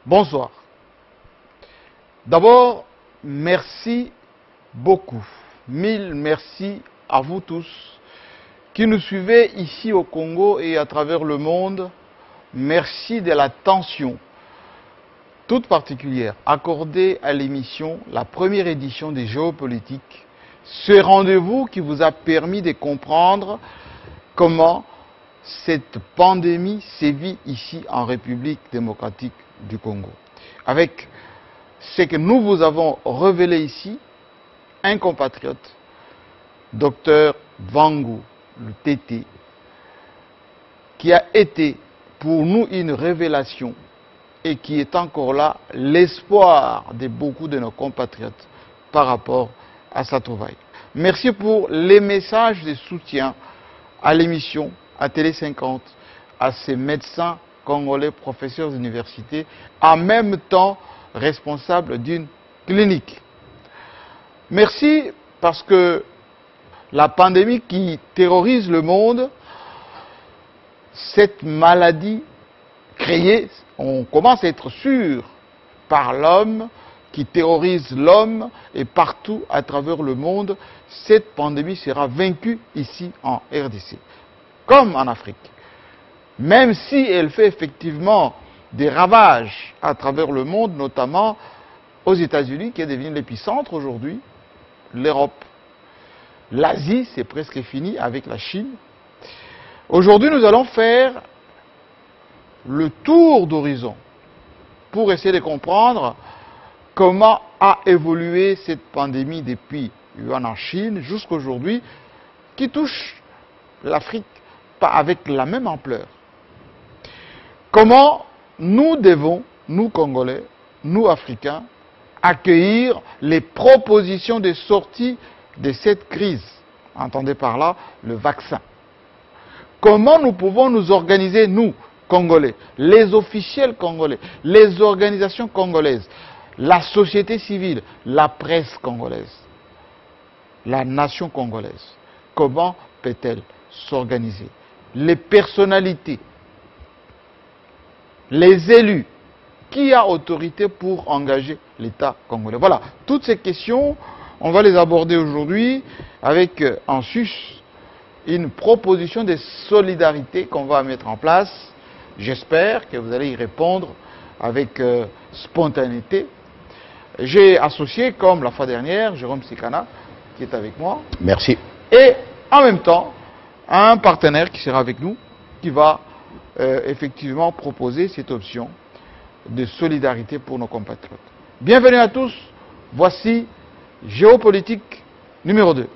Bonsoir. D'abord, merci beaucoup. Mille merci à vous tous qui nous suivez ici au Congo et à travers le monde. Merci de l'attention toute particulière accordée à l'émission, la première édition des Géopolitiques. Ce rendez-vous qui vous a permis de comprendre comment cette pandémie sévit ici en République démocratique du Congo. Avec ce que nous vous avons révélé ici, un compatriote, Dr Vangu, le TT, qui a été pour nous une révélation et qui est encore là l'espoir de beaucoup de nos compatriotes par rapport à sa trouvaille. Merci pour les messages de soutien à l'émission, à Télé 50, à ces médecins congolais, professeurs d'université, en même temps responsables d'une clinique. Merci parce que la pandémie qui terrorise le monde, cette maladie créée, on commence à être sûr, par l'homme, qui terrorise l'homme et partout à travers le monde, cette pandémie sera vaincue ici en RDC, comme en Afrique. Même si elle fait effectivement des ravages à travers le monde, notamment aux États-Unis, qui est devenu l'épicentre aujourd'hui, l'Europe, l'Asie, c'est presque fini avec la Chine. Aujourd'hui, nous allons faire le tour d'horizon pour essayer de comprendre comment a évolué cette pandémie depuis Wuhan en Chine jusqu'à aujourd'hui, qui touche l'Afrique pas avec la même ampleur. Comment nous devons, nous Congolais, nous Africains, accueillir les propositions de sortie de cette crise. Entendez par là le vaccin. Comment nous pouvons nous organiser, nous, Congolais, les officiels congolais, les organisations congolaises, la société civile, la presse congolaise, la nation congolaise. Comment peut-elle s'organiser? Les personnalités, les élus, qui a autorité pour engager l'État congolais? Voilà, toutes ces questions, on va les aborder aujourd'hui avec en sus une proposition de solidarité qu'on va mettre en place. J'espère que vous allez y répondre avec spontanéité. J'ai associé, comme la fois dernière, Jérôme Sikana, qui est avec moi. Merci. Et en même temps, un partenaire qui sera avec nous, qui va effectivement proposer cette option de solidarité pour nos compatriotes. Bienvenue à tous, voici Géopolitique numéro 2.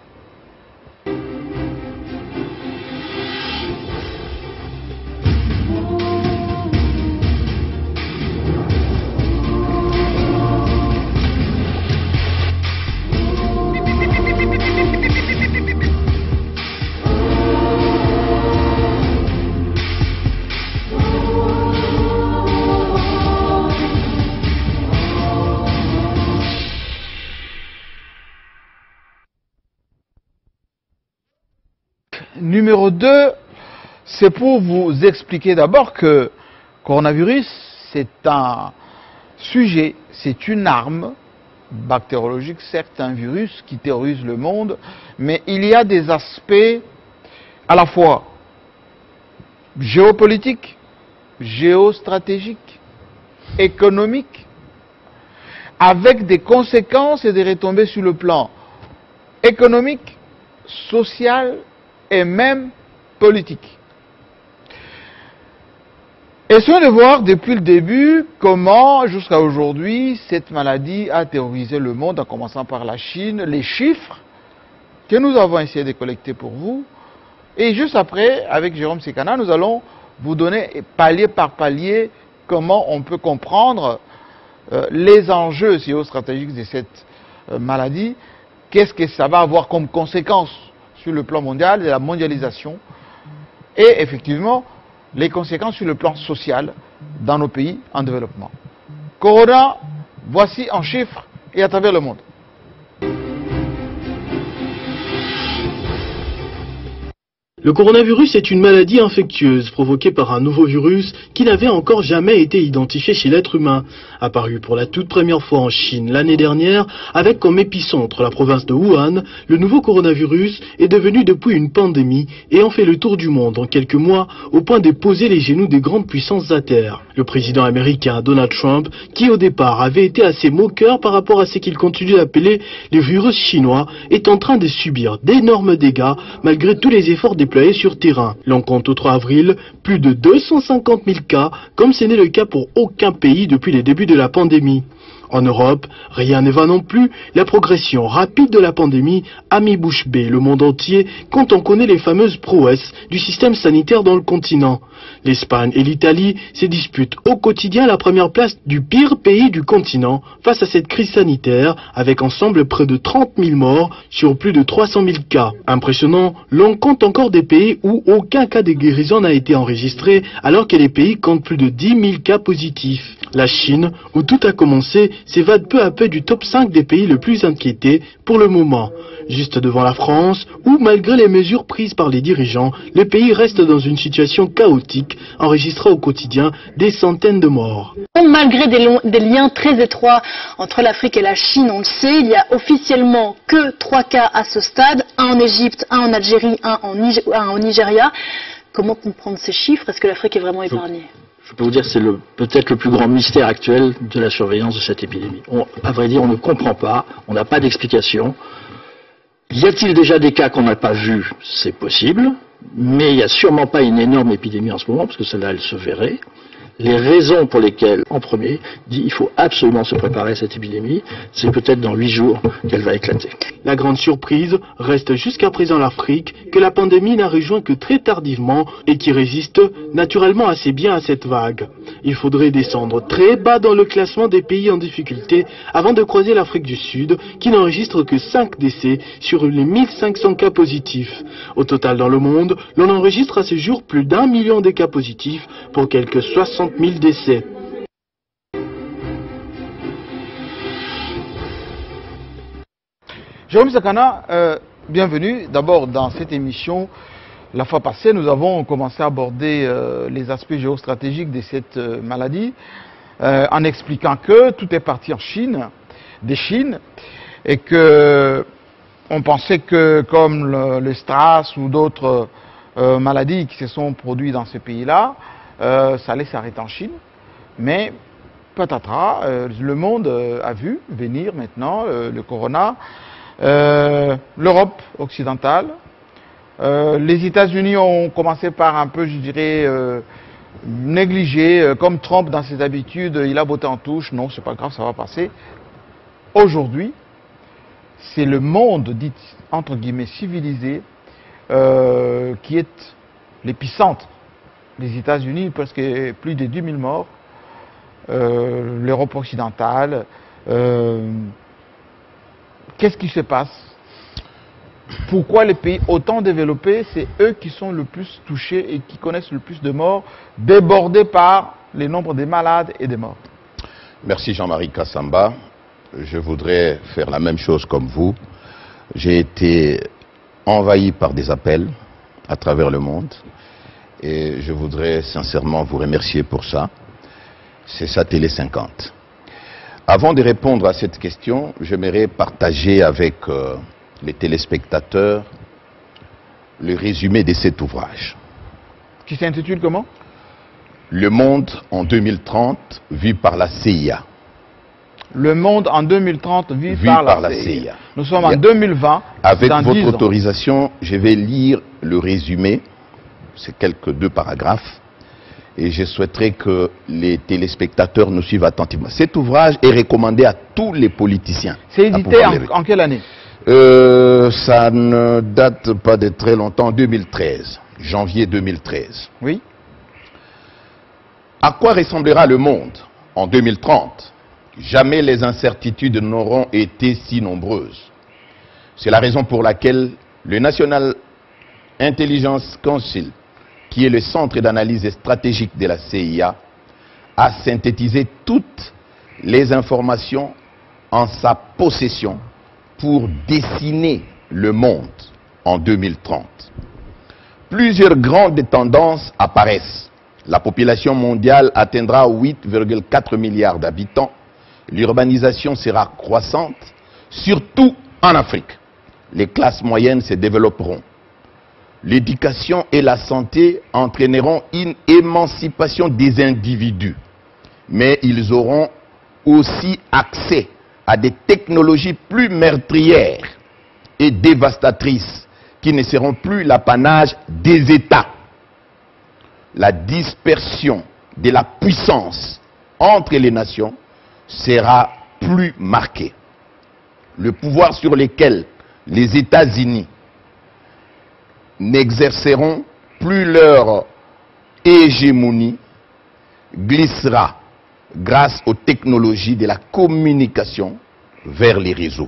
Numéro 2, c'est pour vous expliquer d'abord que coronavirus, c'est un sujet, c'est une arme bactériologique, certes un virus qui terrorise le monde, mais il y a des aspects à la fois géopolitiques, géostratégiques, économiques, avec des conséquences et des retombées sur le plan économique, social et même politique. Essayons de voir depuis le début comment, jusqu'à aujourd'hui, cette maladie a terrorisé le monde, en commençant par la Chine, les chiffres que nous avons essayé de collecter pour vous. Et juste après, avec Jérôme Sikana, nous allons vous donner palier par palier comment on peut comprendre les enjeux géostratégiques de cette maladie, qu'est-ce que ça va avoir comme conséquence sur le plan mondial, de la mondialisation, et effectivement, les conséquences sur le plan social dans nos pays en développement. Corona, voici en chiffres et à travers le monde. Le coronavirus est une maladie infectieuse provoquée par un nouveau virus qui n'avait encore jamais été identifié chez l'être humain. Apparu pour la toute première fois en Chine l'année dernière, avec comme épicentre la province de Wuhan, le nouveau coronavirus est devenu depuis une pandémie ayant fait le tour du monde en quelques mois au point de poser les genoux des grandes puissances à terre. Le président américain Donald Trump, qui au départ avait été assez moqueur par rapport à ce qu'il continue d'appeler le virus chinois, est en train de subir d'énormes dégâts malgré tous les efforts déployés sur terrain. L'on compte au 3 avril plus de 250 000 cas, comme ce n'est le cas pour aucun pays depuis les débuts de la pandémie. En Europe, rien ne va non plus. La progression rapide de la pandémie a mis bouche bée le monde entier quand on connaît les fameuses prouesses du système sanitaire dans le continent. L'Espagne et l'Italie se disputent au quotidien la première place du pire pays du continent face à cette crise sanitaire, avec ensemble près de 30 000 morts sur plus de 300 000 cas. Impressionnant, l'on compte encore des pays où aucun cas de guérison n'a été enregistré, alors que les pays comptent plus de 10 000 cas positifs. La Chine, où tout a commencé, s'évade peu à peu du top 5 des pays le plus inquiétés pour le moment. Juste devant la France, où malgré les mesures prises par les dirigeants, le pays reste dans une situation chaotique, enregistrant au quotidien des centaines de morts. Malgré des liens très étroits entre l'Afrique et la Chine, on le sait, il n'y a officiellement que 3 cas à ce stade, un en Égypte, un en Algérie, un au Nigeria. Comment comprendre ces chiffres? Est-ce que l'Afrique est vraiment épargnée? Je peux vous dire que c'est peut-être le plus grand mystère actuel de la surveillance de cette épidémie. À vrai dire, on ne comprend pas, on n'a pas d'explication. Y a-t-il déjà des cas qu'on n'a pas vus? C'est possible, mais il n'y a sûrement pas une énorme épidémie en ce moment, parce que celle-là, elle se verrait. Les raisons pour lesquelles, en premier, dit il faut absolument se préparer à cette épidémie, c'est peut-être dans 8 jours qu'elle va éclater. La grande surprise reste jusqu'à présent l'Afrique, que la pandémie n'a rejoint que très tardivement et qui résiste naturellement assez bien à cette vague. Il faudrait descendre très bas dans le classement des pays en difficulté avant de croiser l'Afrique du Sud, qui n'enregistre que 5 décès sur les 1500 cas positifs. Au total dans le monde, l'on enregistre à ce jour plus d'1 million de cas positifs pour quelques 60 000 décès. Jérôme Sakana, bienvenue. D'abord, dans cette émission, la fois passée, nous avons commencé à aborder les aspects géostratégiques de cette maladie, en expliquant que tout est parti en Chine, des Chines, et que on pensait que, comme le STRAS ou d'autres maladies qui se sont produites dans ces pays-là, ça allait s'arrêter en Chine. Mais patatras, le monde a vu venir maintenant le corona. L'Europe occidentale, les États-Unis ont commencé par un peu, je dirais, négliger, comme Trump dans ses habitudes, il a botté en touche, non, c'est pas grave, ça va passer. Aujourd'hui, c'est le monde dit, entre guillemets, civilisé, qui est l'épicentre. Les États-Unis, presque plus de 10 000 morts, l'Europe occidentale. Qu'est-ce qui se passe? Pourquoi les pays autant développés, c'est eux qui sont le plus touchés et qui connaissent le plus de morts, débordés par les nombres des malades et des morts? Merci Jean-Marie Kassamba. Je voudrais faire la même chose comme vous. J'ai été envahi par des appels à travers le monde et je voudrais sincèrement vous remercier pour ça. C'est ça Télé 50. Avant de répondre à cette question, j'aimerais partager avec les téléspectateurs le résumé de cet ouvrage. Qui s'intitule comment? Le monde en 2030 vu par la CIA. Le monde en 2030 vu par la CIA. Nous sommes en 2020. Avec votre autorisation, je vais lire le résumé. C'est quelques 2 paragraphes. Et je souhaiterais que les téléspectateurs nous suivent attentivement. Cet ouvrage est recommandé à tous les politiciens. C'est édité en quelle année? Ça ne date pas de très longtemps, 2013, janvier 2013. Oui. À quoi ressemblera le monde en 2030? Jamais les incertitudes n'auront été si nombreuses. C'est la raison pour laquelle le National Intelligence Council, qui est le centre d'analyse stratégique de la CIA, a synthétisé toutes les informations en sa possession pour dessiner le monde en 2030. plusieurs grandes tendances apparaissent. La population mondiale atteindra 8,4 milliards d'habitants. L'urbanisation sera croissante, surtout en Afrique. Les classes moyennes se développeront. L'éducation et la santé entraîneront une émancipation des individus. Mais ils auront aussi accès à des technologies plus meurtrières et dévastatrices qui ne seront plus l'apanage des États. La dispersion de la puissance entre les nations sera plus marquée. Le pouvoir sur lequel les États-Unis n'exerceront plus leur hégémonie glissera grâce aux technologies de la communication vers les réseaux.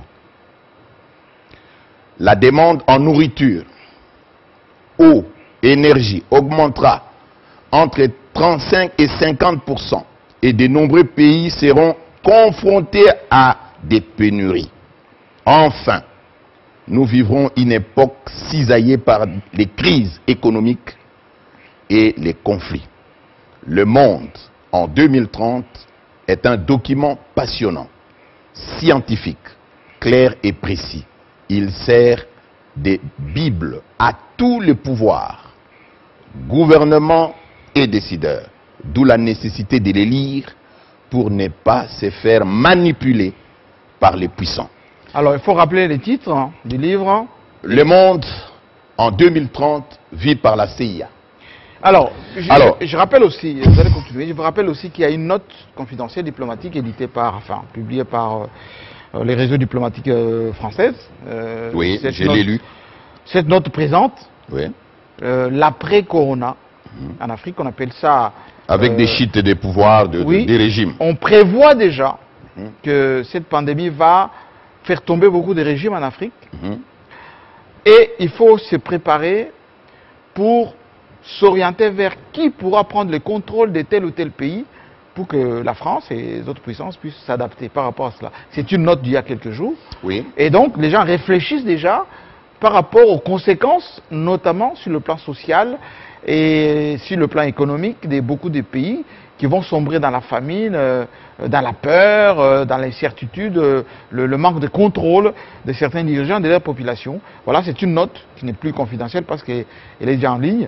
La demande en nourriture, eau, énergie augmentera entre 35 et 50% et de nombreux pays seront confrontés à des pénuries. Enfin, nous vivrons une époque cisaillée par les crises économiques et les conflits. Le monde en 2030 est un document passionnant, scientifique, clair et précis. Il sert de Bible à tous les pouvoirs, gouvernements et décideurs, d'où la nécessité de les lire pour ne pas se faire manipuler par les puissants. Alors, il faut rappeler les titres du livre. Le monde en 2030 vit par la CIA. Alors, je rappelle aussi, vous allez continuer, je vous rappelle aussi qu'il y a une note confidentielle diplomatique éditée par, enfin, publiée par les réseaux diplomatiques françaises. Oui, je l'ai lu. Cette note présente Oui. l'après-corona. En Afrique, on appelle ça... Avec des chutes des pouvoirs des régimes. On prévoit déjà que cette pandémie va faire tomber beaucoup de régimes en Afrique. Et il faut se préparer pour s'orienter vers qui pourra prendre le contrôle de tel ou tel pays pour que la France et les autres puissances puissent s'adapter par rapport à cela. C'est une note d'il y a quelques jours. Oui. Et donc, les gens réfléchissent déjà par rapport aux conséquences, notamment sur le plan social et sur le plan économique de beaucoup de pays qui vont sombrer dans la famine, dans la peur, dans l'incertitude, le manque de contrôle de certains dirigeants de leur population. Voilà, c'est une note qui n'est plus confidentielle parce qu'elle est déjà en ligne.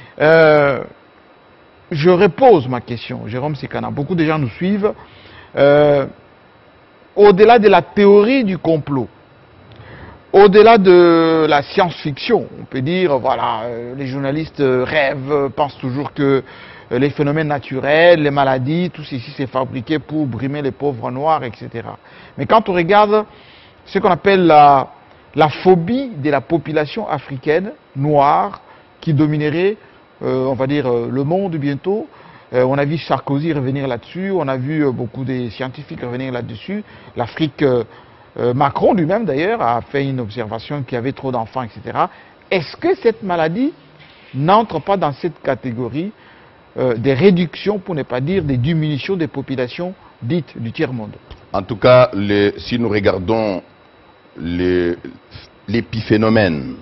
Je repose ma question, Jérôme Sekana. Beaucoup de gens nous suivent. Au-delà de la théorie du complot, au-delà de la science-fiction, on peut dire, voilà, les journalistes rêvent, pensent toujours que les phénomènes naturels, les maladies, tout ceci c'est fabriqué pour brimer les pauvres noirs, etc. Mais quand on regarde ce qu'on appelle la phobie de la population africaine noire qui dominerait, on va dire, le monde bientôt, on a vu Sarkozy revenir là-dessus, on a vu beaucoup de scientifiques revenir là-dessus, l'Afrique... Macron lui-même d'ailleurs a fait une observation qu'il y avait trop d'enfants, etc. Est-ce que cette maladie n'entre pas dans cette catégorie des réductions, pour ne pas dire des diminutions des populations dites du tiers-monde? En tout cas, si nous regardons l'épiphénomène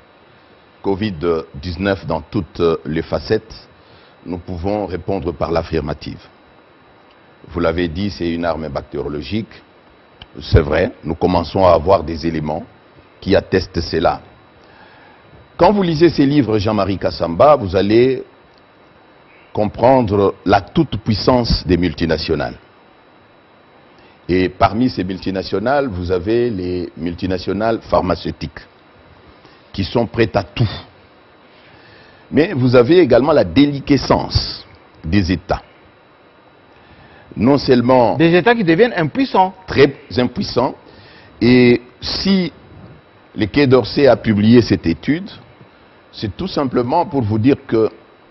Covid-19 dans toutes les facettes, nous pouvons répondre par l'affirmative. Vous l'avez dit, c'est une arme bactériologique. C'est vrai, nous commençons à avoir des éléments qui attestent cela. Quand vous lisez ces livres, Jean-Marie Kassamba, vous allez comprendre la toute-puissance des multinationales. Et parmi ces multinationales, vous avez les multinationales pharmaceutiques qui sont prêtes à tout. Mais vous avez également la déliquescence des États. Non seulement... Des États qui deviennent impuissants. Très impuissants. Et si le Quai d'Orsay a publié cette étude, c'est tout simplement pour vous dire que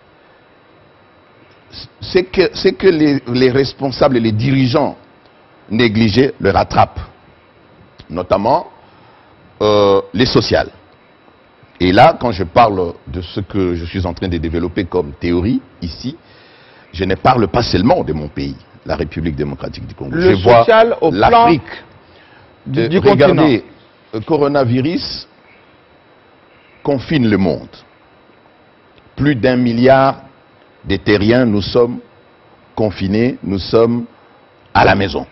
c'est que les responsables et les dirigeants négligés le rattrapent. Notamment les sociales. Et là, quand je parle de ce que je suis en train de développer comme théorie ici, je ne parle pas seulement de mon pays, la République démocratique du Congo. Le je vois social au plan l'Afrique. du Regardez, continent. le coronavirus confine le monde. plus d'1 milliard de terriens, nous sommes confinés, nous sommes à la maison.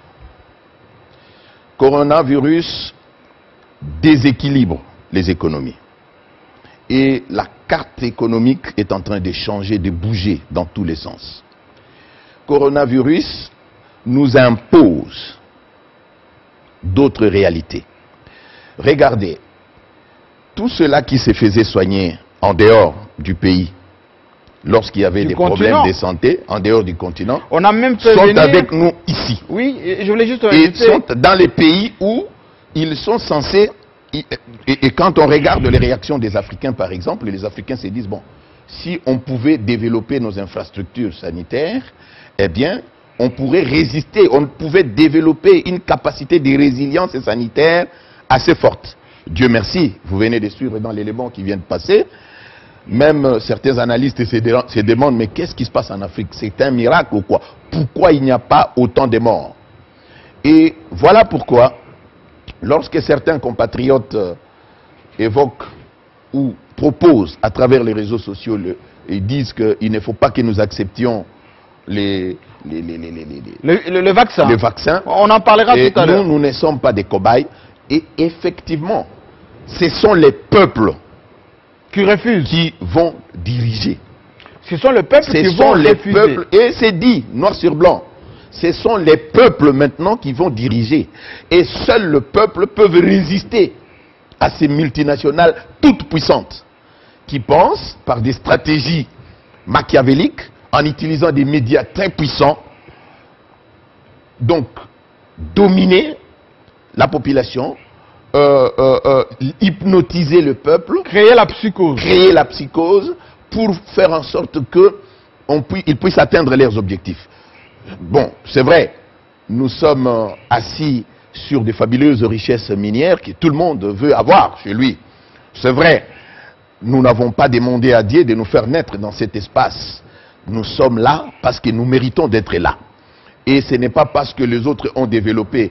Coronavirus déséquilibre les économies. Et la carte économique est en train de changer, de bouger dans tous les sens. Coronavirus nous impose d'autres réalités. Regardez, tous ceux-là qui se faisaient soigner en dehors du pays, lorsqu'il y avait des problèmes de santé, en dehors du continent, on a même fait sont venir... avec nous ici. Oui, je voulais juste... Et sont dans les pays où ils sont censés... Et quand on regarde les réactions des Africains, par exemple, les Africains se disent, bon, si on pouvait développer nos infrastructures sanitaires, eh bien, on pourrait résister, on pouvait développer une capacité de résilience sanitaire assez forte. Dieu merci, vous venez de suivre dans l'élément qui vient de passer, même certains analystes se demandent, mais qu'est-ce qui se passe en Afrique? C'est un miracle ou quoi? Pourquoi il n'y a pas autant de morts? Et voilà pourquoi, lorsque certains compatriotes évoquent ou proposent à travers les réseaux sociaux, ils disent qu'il ne faut pas que nous acceptions le vaccin. Le vaccin. On en parlera tout à l'heure. Nous ne sommes pas des cobayes. Et effectivement, ce sont les peuples qui refusent, qui vont diriger. Ce sont les peuples qui vont refuser. Peuples, et c'est dit, noir sur blanc. Ce sont les peuples maintenant qui vont diriger. Et seul le peuple peut résister à ces multinationales toutes puissantes qui pensent par des stratégies machiavéliques, en utilisant des médias très puissants, donc dominer la population, hypnotiser le peuple, créer la psychose pour faire en sorte qu'ils puissent atteindre leurs objectifs. Bon, c'est vrai, nous sommes assis sur des fabuleuses richesses minières que tout le monde veut avoir chez lui. C'est vrai, nous n'avons pas demandé à Dieu de nous faire naître dans cet espace. Nous sommes là parce que nous méritons d'être là. Et ce n'est pas parce que les autres ont développé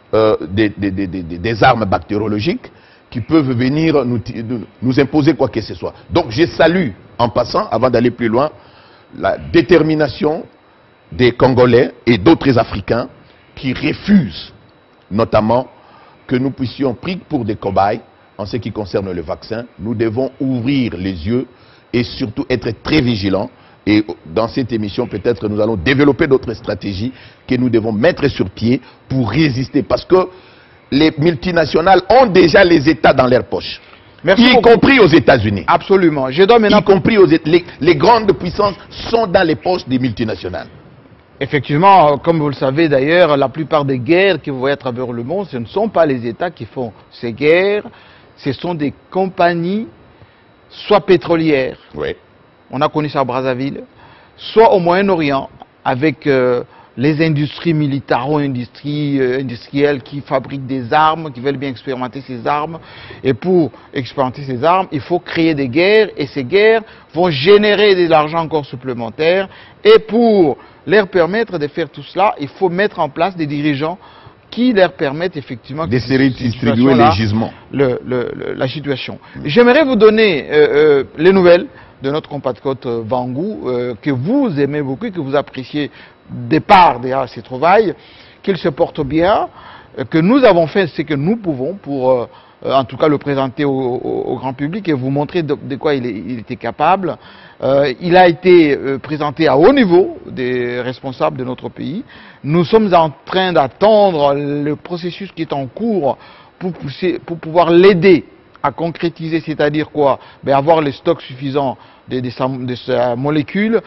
des armes bactériologiques qui peuvent venir nous imposer quoi que ce soit. Donc je salue, en passant, avant d'aller plus loin, la détermination des Congolais et d'autres Africains qui refusent notamment que nous puissions pris pour des cobayes en ce qui concerne le vaccin. Nous devons ouvrir les yeux et surtout être très vigilants. Et dans cette émission, peut-être nous allons développer d'autres stratégies que nous devons mettre sur pied pour résister. Parce que les multinationales ont déjà les États dans leurs poches. Y compris aux États-Unis. Absolument. Je dois maintenant... Y compris les grandes puissances sont dans les poches des multinationales. Effectivement, comme vous le savez d'ailleurs, la plupart des guerres que vous voyez à travers le monde, ce ne sont pas les États qui font ces guerres, ce sont des compagnies, soit pétrolières, oui. On a connu ça à Brazzaville, soit au Moyen-Orient, avec les industries militaro-industrielles qui fabriquent des armes, qui veulent bien expérimenter ces armes. Et pour expérimenter ces armes, il faut créer des guerres, et ces guerres vont générer de l'argent encore supplémentaire. Et pour leur permettre de faire tout cela, il faut mettre en place des dirigeants qui leur permettent effectivement de se redistribuer les gisements. La situation. J'aimerais vous donner les nouvelles de notre compatriote Vangou, que vous aimez beaucoup et que vous appréciez départ de ces trouvailles, qu'il se porte bien, que nous avons fait ce que nous pouvons pour en tout cas le présenter au grand public et vous montrer de quoi il était capable. Il a été présenté à haut niveau des responsables de notre pays. Nous sommes en train d'attendre le processus qui est en cours pour pouvoir l'aider à concrétiser, c'est-à-dire quoi? Avoir les stocks suffisants de sa molécule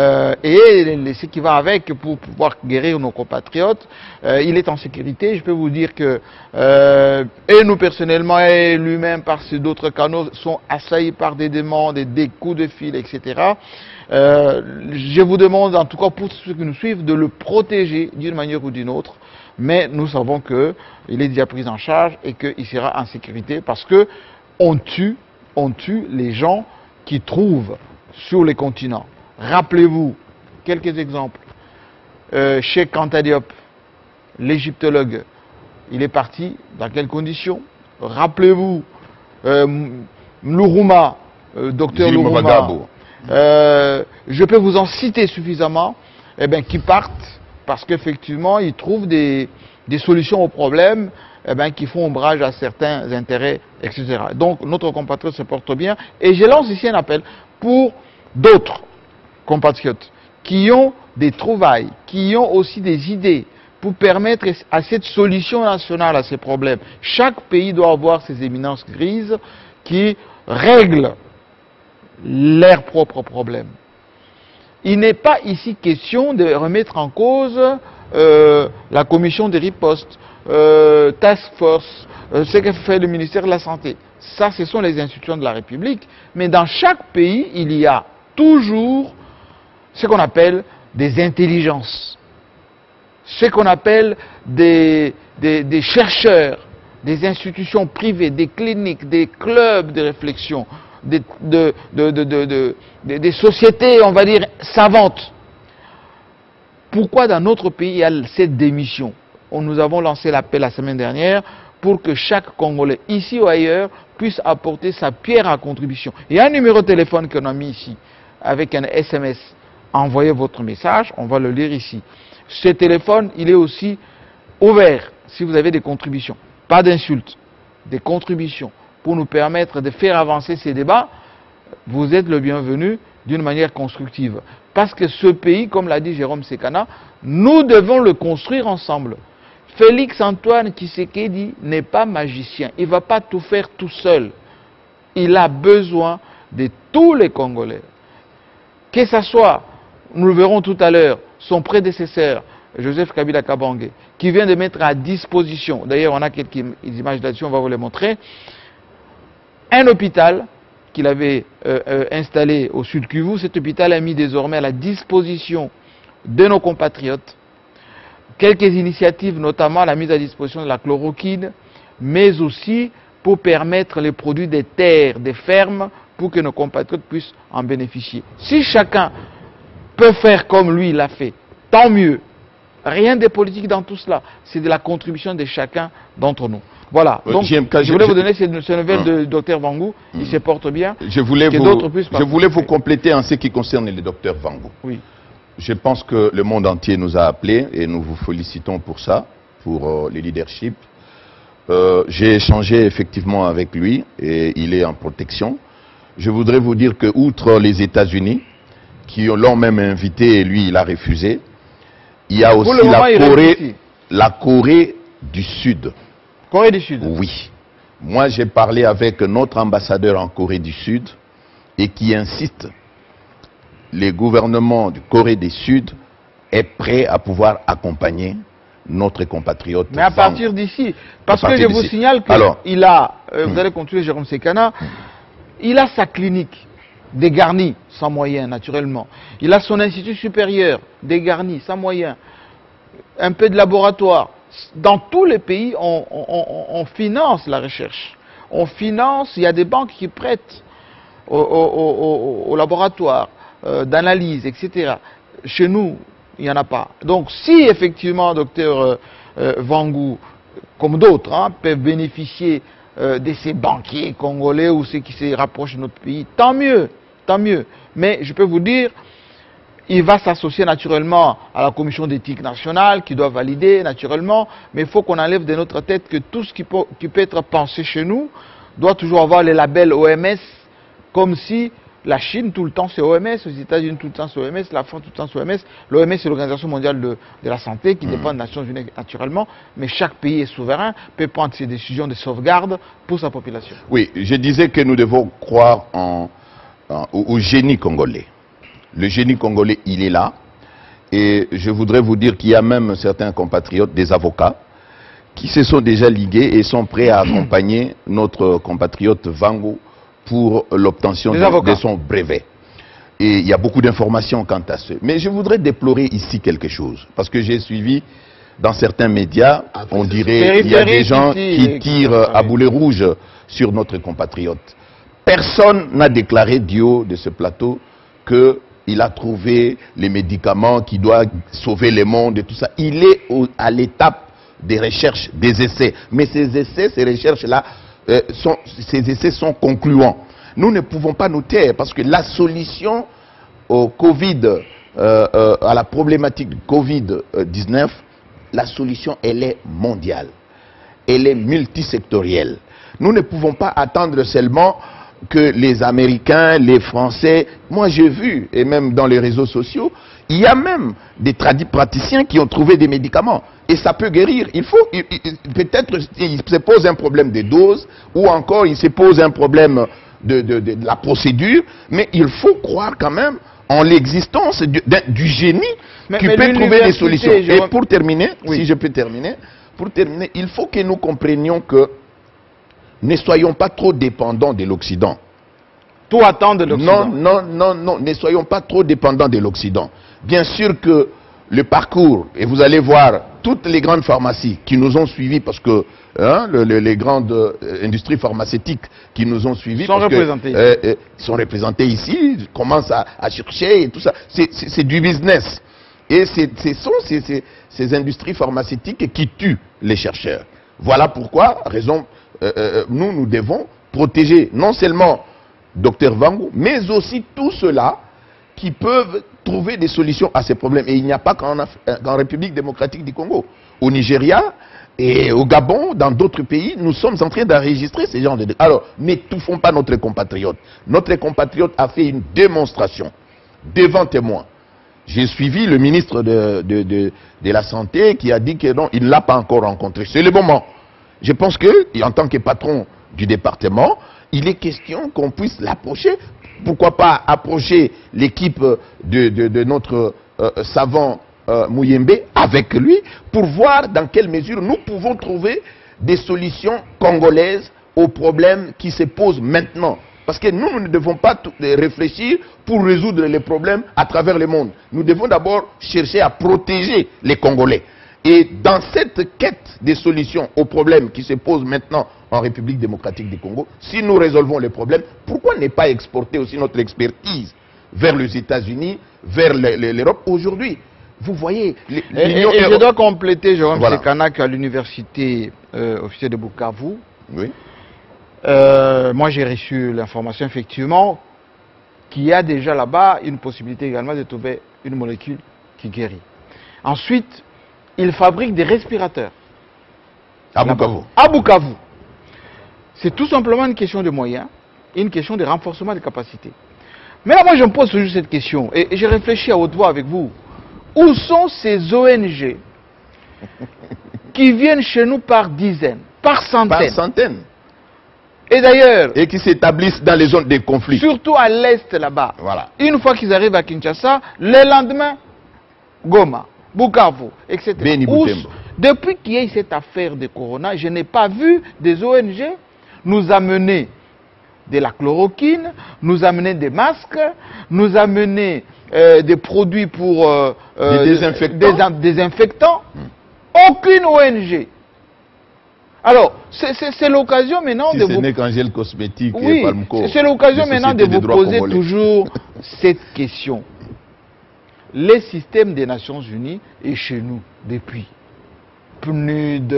et ce qui va avec pour pouvoir guérir nos compatriotes. Il est en sécurité. Je peux vous dire que et nous personnellement et lui-même par d'autres canaux sont assaillis par des demandes, des coups de fil, etc. Je vous demande en tout cas pour ceux qui nous suivent de le protéger d'une manière ou d'une autre. Mais nous savons qu'il est déjà pris en charge et qu'il sera en sécurité parce que on tue les gens qui trouvent sur les continents. Rappelez-vous, quelques exemples. Cheikh Anta Diop, l'égyptologue, il est parti dans quelles conditions? Rappelez-vous, Lourouma, docteur Lourouma, je peux vous en citer suffisamment, eh bien, qui partent parce qu'effectivement, ils trouvent des solutions aux problèmes eh bien, qui font ombrage à certains intérêts, etc. Donc, notre compatriote se porte bien. Et je lance ici un appel pour d'autres compatriotes qui ont des trouvailles, qui ont aussi des idées pour permettre à cette solution nationale à ces problèmes. Chaque pays doit avoir ses éminences grises qui règlent leurs propres problèmes. Il n'est pas ici question de remettre en cause la commission de riposte, task force, ce que fait le ministère de la Santé. Ça, ce sont les institutions de la République. Mais dans chaque pays, il y a toujours ce qu'on appelle des intelligences, ce qu'on appelle des chercheurs, des institutions privées, des cliniques, des clubs de réflexion, des sociétés, on va dire, savantes. Pourquoi dans notre pays il y a cette démission? Nous avons lancé l'appel la semaine dernière pour que chaque Congolais, ici ou ailleurs, puisse apporter sa pierre à contribution. Il y a un numéro de téléphone qu'on a mis ici, avec un SMS. Envoyez votre message, on va le lire ici. Ce téléphone, il est aussi ouvert si vous avez des contributions. Pas d'insultes, des contributions pour nous permettre de faire avancer ces débats. Vous êtes le bienvenu d'une manière constructive. Parce que ce pays, comme l'a dit Jérôme Sekana, nous devons le construire ensemble. Félix Antoine Tshisekedi n'est pas magicien. Il ne va pas tout faire tout seul. Il a besoin de tous les Congolais. Que ce soit, nous le verrons tout à l'heure, son prédécesseur, Joseph Kabila Kabange, qui vient de mettre à disposition, d'ailleurs on a quelques images là-dessus, on va vous les montrer, un hôpital qu'il avait installé au Sud Kivu. Cet hôpital a mis désormais à la disposition de nos compatriotes quelques initiatives, notamment la mise à disposition de la chloroquine, mais aussi pour permettre les produits des terres, des fermes, pour que nos compatriotes puissent en bénéficier. Si chacun peut faire comme lui l'a fait, tant mieux. Rien de politique dans tout cela, c'est de la contribution de chacun d'entre nous. Voilà, donc je voulais vous donner ces nouvelles de Dr Vangu, il se porte bien. Je voulais vous compléter en ce qui concerne le Dr Vangu. Oui. Je pense que le monde entier nous a appelés et nous vous félicitons pour ça, pour le leadership. J'ai échangé effectivement avec lui et il est en protection. Je voudrais vous dire que, outre les États-Unis, qui l'ont même invité et lui il a refusé, il y a aussi la Corée du Sud. Corée du Sud? Oui. Moi j'ai parlé avec notre ambassadeur en Corée du Sud et qui insiste, le gouvernement de Corée du Sud est prêt à pouvoir accompagner notre compatriote. Mais à partir d'ici, parce que je vous signale qu'il a, vous allez continuer Jérôme Sekana, il a sa clinique dégarnie, sans moyens naturellement. Il a son institut supérieur dégarni, sans moyens. Un peu de laboratoire. Dans tous les pays, on finance la recherche. On finance, il y a des banques qui prêtent au laboratoire d'analyse, etc. Chez nous, il n'y en a pas. Donc si effectivement, docteur Vangu, comme d'autres, peuvent bénéficier de ces banquiers congolais ou ceux qui se rapprochent de notre pays, tant mieux, tant mieux. Mais je peux vous dire, il va s'associer naturellement à la commission d'éthique nationale qui doit valider naturellement, mais il faut qu'on enlève de notre tête que tout ce qui peut être pensé chez nous doit toujours avoir le label OMS, comme si la Chine tout le temps c'est OMS, les États-Unis tout le temps c'est OMS, la France tout le temps c'est OMS. L'OMS c'est l'Organisation mondiale de la santé qui dépend des Nations Unies naturellement, mais chaque pays est souverain, peut prendre ses décisions de sauvegarde pour sa population. Oui, je disais que nous devons croire au génie congolais. Le génie congolais, il est là. Et je voudrais vous dire qu'il y a même certains compatriotes, des avocats, qui se sont déjà ligués et sont prêts à accompagner notre compatriote Vangu pour l'obtention de son brevet. Et il y a beaucoup d'informations quant à ce. Mais je voudrais déplorer ici quelque chose. Parce que j'ai suivi dans certains médias, on dirait qu'il y a des gens qui tirent à boulet rouge sur notre compatriote. Personne n'a déclaré du haut de ce plateau qu'il a trouvé les médicaments qui doivent sauver le monde et tout ça. Il est à l'étape des recherches, des essais. Mais ces essais, ces recherches-là, ces essais sont concluants. nous ne pouvons pas nous taire parce que la solution au Covid, à la problématique du Covid-19, la solution, elle est mondiale. Elle est multisectorielle. Nous ne pouvons pas attendre seulement que les Américains, les Français... Moi, j'ai vu, et même dans les réseaux sociaux, il y a même des praticiens qui ont trouvé des médicaments. Et ça peut guérir. Peut-être il se pose un problème de dose, ou encore il se pose un problème de la procédure, mais il faut croire quand même en l'existence du génie qui peut trouver des solutions. Et pour terminer, si je peux terminer, il faut que nous comprenions que ne soyons pas trop dépendants de l'Occident. Tout attendre de l'Occident. Non, ne soyons pas trop dépendants de l'Occident. Bien sûr que le parcours, et vous allez voir toutes les grandes pharmacies qui nous ont suivis, parce que les grandes industries pharmaceutiques qui nous ont suivis sont représentées, sont représentées ici, commencent à chercher et tout ça. C'est du business. Et ce sont ces industries pharmaceutiques qui tuent les chercheurs. Voilà pourquoi, nous devons protéger non seulement Dr Vangu, mais aussi tous ceux-là qui peuvent trouver des solutions à ces problèmes. Et il n'y a pas qu'en République démocratique du Congo. Au Nigeria et au Gabon, dans d'autres pays, nous sommes en train d'enregistrer ces genres de... Alors, n'étouffons pas notre compatriote. Notre compatriote a fait une démonstration devant témoins. J'ai suivi le ministre de la Santé qui a dit que non, il ne l'a pas encore rencontré. C'est le moment. Je pense que, en tant que patron du département, il est question qu'on puisse l'approcher. Pourquoi pas approcher l'équipe de notre savant Muyembe avec lui pour voir dans quelle mesure nous pouvons trouver des solutions congolaises aux problèmes qui se posent maintenant. Parce que nous ne devons pas réfléchir pour résoudre les problèmes à travers le monde. Nous devons d'abord chercher à protéger les Congolais. Et dans cette quête des solutions aux problèmes qui se posent maintenant en République démocratique du Congo, si nous résolvons les problèmes, pourquoi ne pas exporter aussi notre expertise vers les États-Unis, vers l'Europe aujourd'hui? Vous voyez... Et je dois compléter, Jérôme Sekana, qu'à l'université officielle de Bukavu, oui. Moi j'ai reçu l'information effectivement qu'il y a déjà là-bas une possibilité également de trouver une molécule qui guérit. Ensuite, ils fabriquent des respirateurs. À Bukavu. À Bukavu. C'est tout simplement une question de moyens, une question de renforcement des capacités. Mais là, moi, je me pose toujours cette question, et je réfléchis à haute voix avec vous. Où sont ces ONG qui viennent chez nous par dizaines, par centaines? Par centaines. Et d'ailleurs... Et qui s'établissent dans les zones de conflit. Surtout à l'est là-bas. Voilà. Une fois qu'ils arrivent à Kinshasa, le lendemain, Goma, Bukavu, etc. Depuis qu'il y a cette affaire de Corona, je n'ai pas vu des ONG nous amener de la chloroquine, nous amener des masques, nous amener des produits pour des désinfectants. Aucune ONG. Alors, c'est l'occasion maintenant de vous... Ce n'est qu'Angèle Cosmétique et Palmco. C'est l'occasion maintenant de vous poser toujours cette question. Le système des Nations Unies est chez nous depuis. PNUD,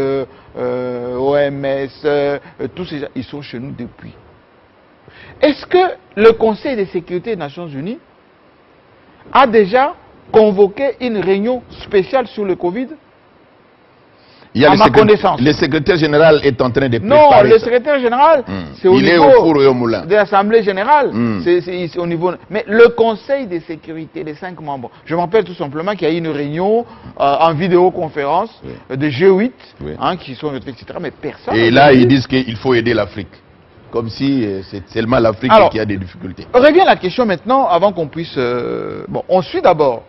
OMS, tous ces gens, ils sont chez nous depuis. Est-ce que le Conseil de sécurité des Nations Unies a déjà convoqué une réunion spéciale sur le Covid? Il y a le secrétaire général est en train de préparer. Non, le secrétaire général, c'est au niveau de l'Assemblée générale. C'est au niveau. Mais le Conseil de sécurité, les 5 membres. Je me rappelle tout simplement qu'il y a eu une réunion en vidéoconférence de G8, qui sont etc. Mais personne. Et là, ils disent qu'il faut aider l'Afrique. Comme si c'est seulement l'Afrique qui a des difficultés. Revient la question maintenant, avant qu'on puisse... Bon, on suit d'abord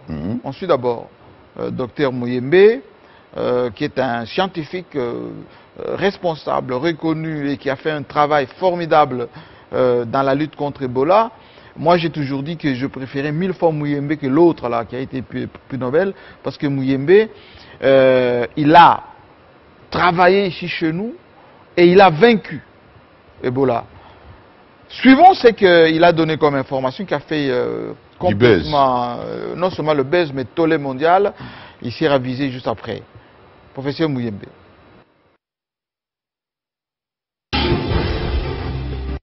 Dr Muyembe, qui est un scientifique responsable, reconnu et qui a fait un travail formidable dans la lutte contre Ebola. Moi, j'ai toujours dit que je préférais 1000 fois Muyembe que l'autre là qui a été prix Nobel, parce que Muyembe, il a travaillé ici chez nous et il a vaincu Ebola. Suivons ce qu'il a donné comme information qui a fait complètement, non seulement le buzz, mais tollé mondial. Il s'est ravisé juste après. Professeur Muyembe.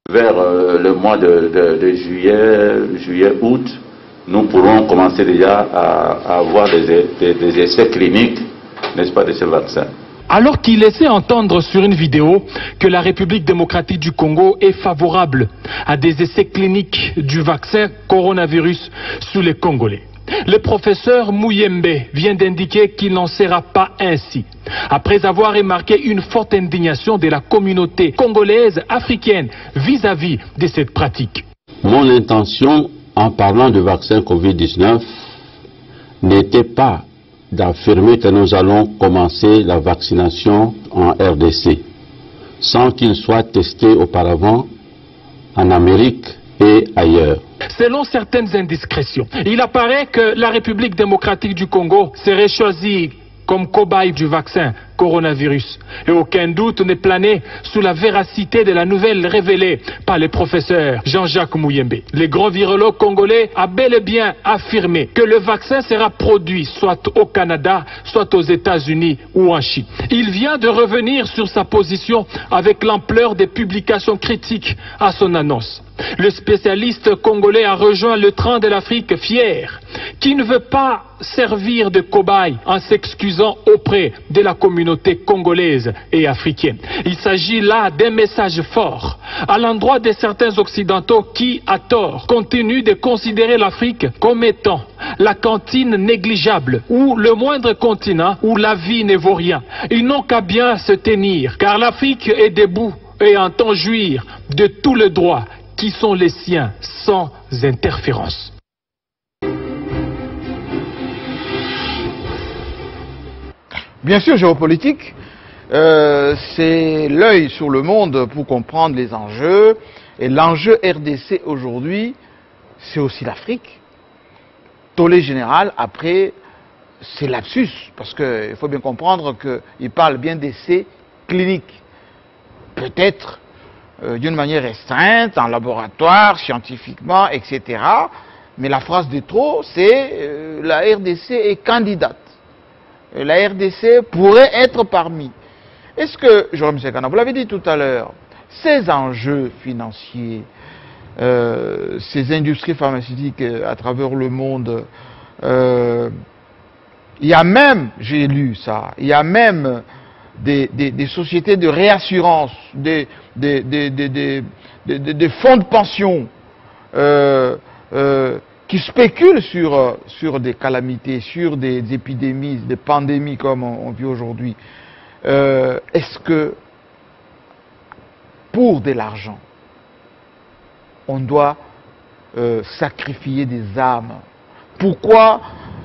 Vers le mois de juillet, août, nous pourrons commencer déjà à avoir des essais cliniques, n'est-ce pas, de ce vaccin. Alors qu'il laissait entendre sur une vidéo que la République démocratique du Congo est favorable à des essais cliniques du vaccin coronavirus sur les Congolais. Le professeur Muyembe vient d'indiquer qu'il n'en sera pas ainsi, après avoir remarqué une forte indignation de la communauté congolaise africaine vis-à-vis de cette pratique. Mon intention, en parlant du vaccin Covid-19, n'était pas d'affirmer que nous allons commencer la vaccination en RDC, sans qu'il soit testé auparavant en Amérique et ailleurs. Selon certaines indiscrétions, il apparaît que la République démocratique du Congo serait choisie comme cobaye du vaccin coronavirus. Et aucun doute n'est plané sur la véracité de la nouvelle révélée par le professeur Jean-Jacques Muyembe. Le grand virologue congolais a bel et bien affirmé que le vaccin sera produit soit au Canada, soit aux États-Unis ou en Chine. Il vient de revenir sur sa position avec l'ampleur des publications critiques à son annonce. Le spécialiste congolais a rejoint le train de l'Afrique fier, qui ne veut pas servir de cobaye en s'excusant auprès de la communauté congolaise et africaine. Il s'agit là d'un message fort à l'endroit de certains occidentaux qui, à tort, continuent de considérer l'Afrique comme étant la cantine négligeable ou le moindre continent où la vie ne vaut rien. Ils n'ont qu'à bien se tenir, car l'Afrique est debout et entend jouir de tous les droits qui sont les siens sans interférence. Bien sûr, géopolitique, c'est l'œil sur le monde pour comprendre les enjeux. Et l'enjeu RDC aujourd'hui, c'est aussi l'Afrique. Tollé général, après, c'est lapsus, parce qu'il faut bien comprendre qu'il parle bien d'essais cliniques. Peut-être d'une manière restreinte, en laboratoire, scientifiquement, etc. Mais la phrase de trop, c'est la RDC est candidate. La RDC pourrait être parmi. Est-ce que, Jérôme Sekana, vous l'avez dit tout à l'heure, ces enjeux financiers, ces industries pharmaceutiques à travers le monde, il y a même, j'ai lu ça, il y a même des sociétés de réassurance, des fonds de pension qui spéculent sur des calamités, sur des épidémies, des pandémies comme on vit aujourd'hui. Est-ce que pour de l'argent, on doit sacrifier des âmes? Pourquoi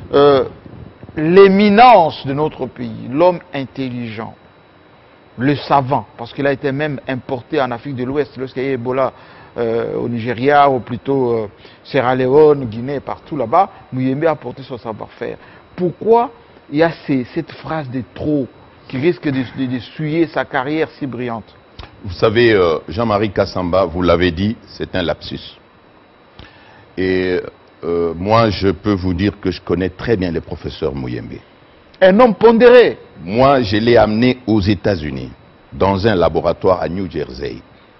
l'éminence de notre pays, l'homme intelligent, le savant, parce qu'il a été même importé en Afrique de l'Ouest lorsqu'il y a eu Ebola au Nigeria, ou plutôt Sierra Leone, Guinée, partout là-bas, Muyembe a apporté son savoir-faire. Pourquoi il y a cette phrase de trop qui risque de souiller sa carrière si brillante? Vous savez, Jean-Marie Kassamba, vous l'avez dit, c'est un lapsus. Et moi, je peux vous dire que je connais très bien le professeur Muyembe. Un homme pondéré. Moi, je l'ai amené aux États-Unis, dans un laboratoire à New Jersey.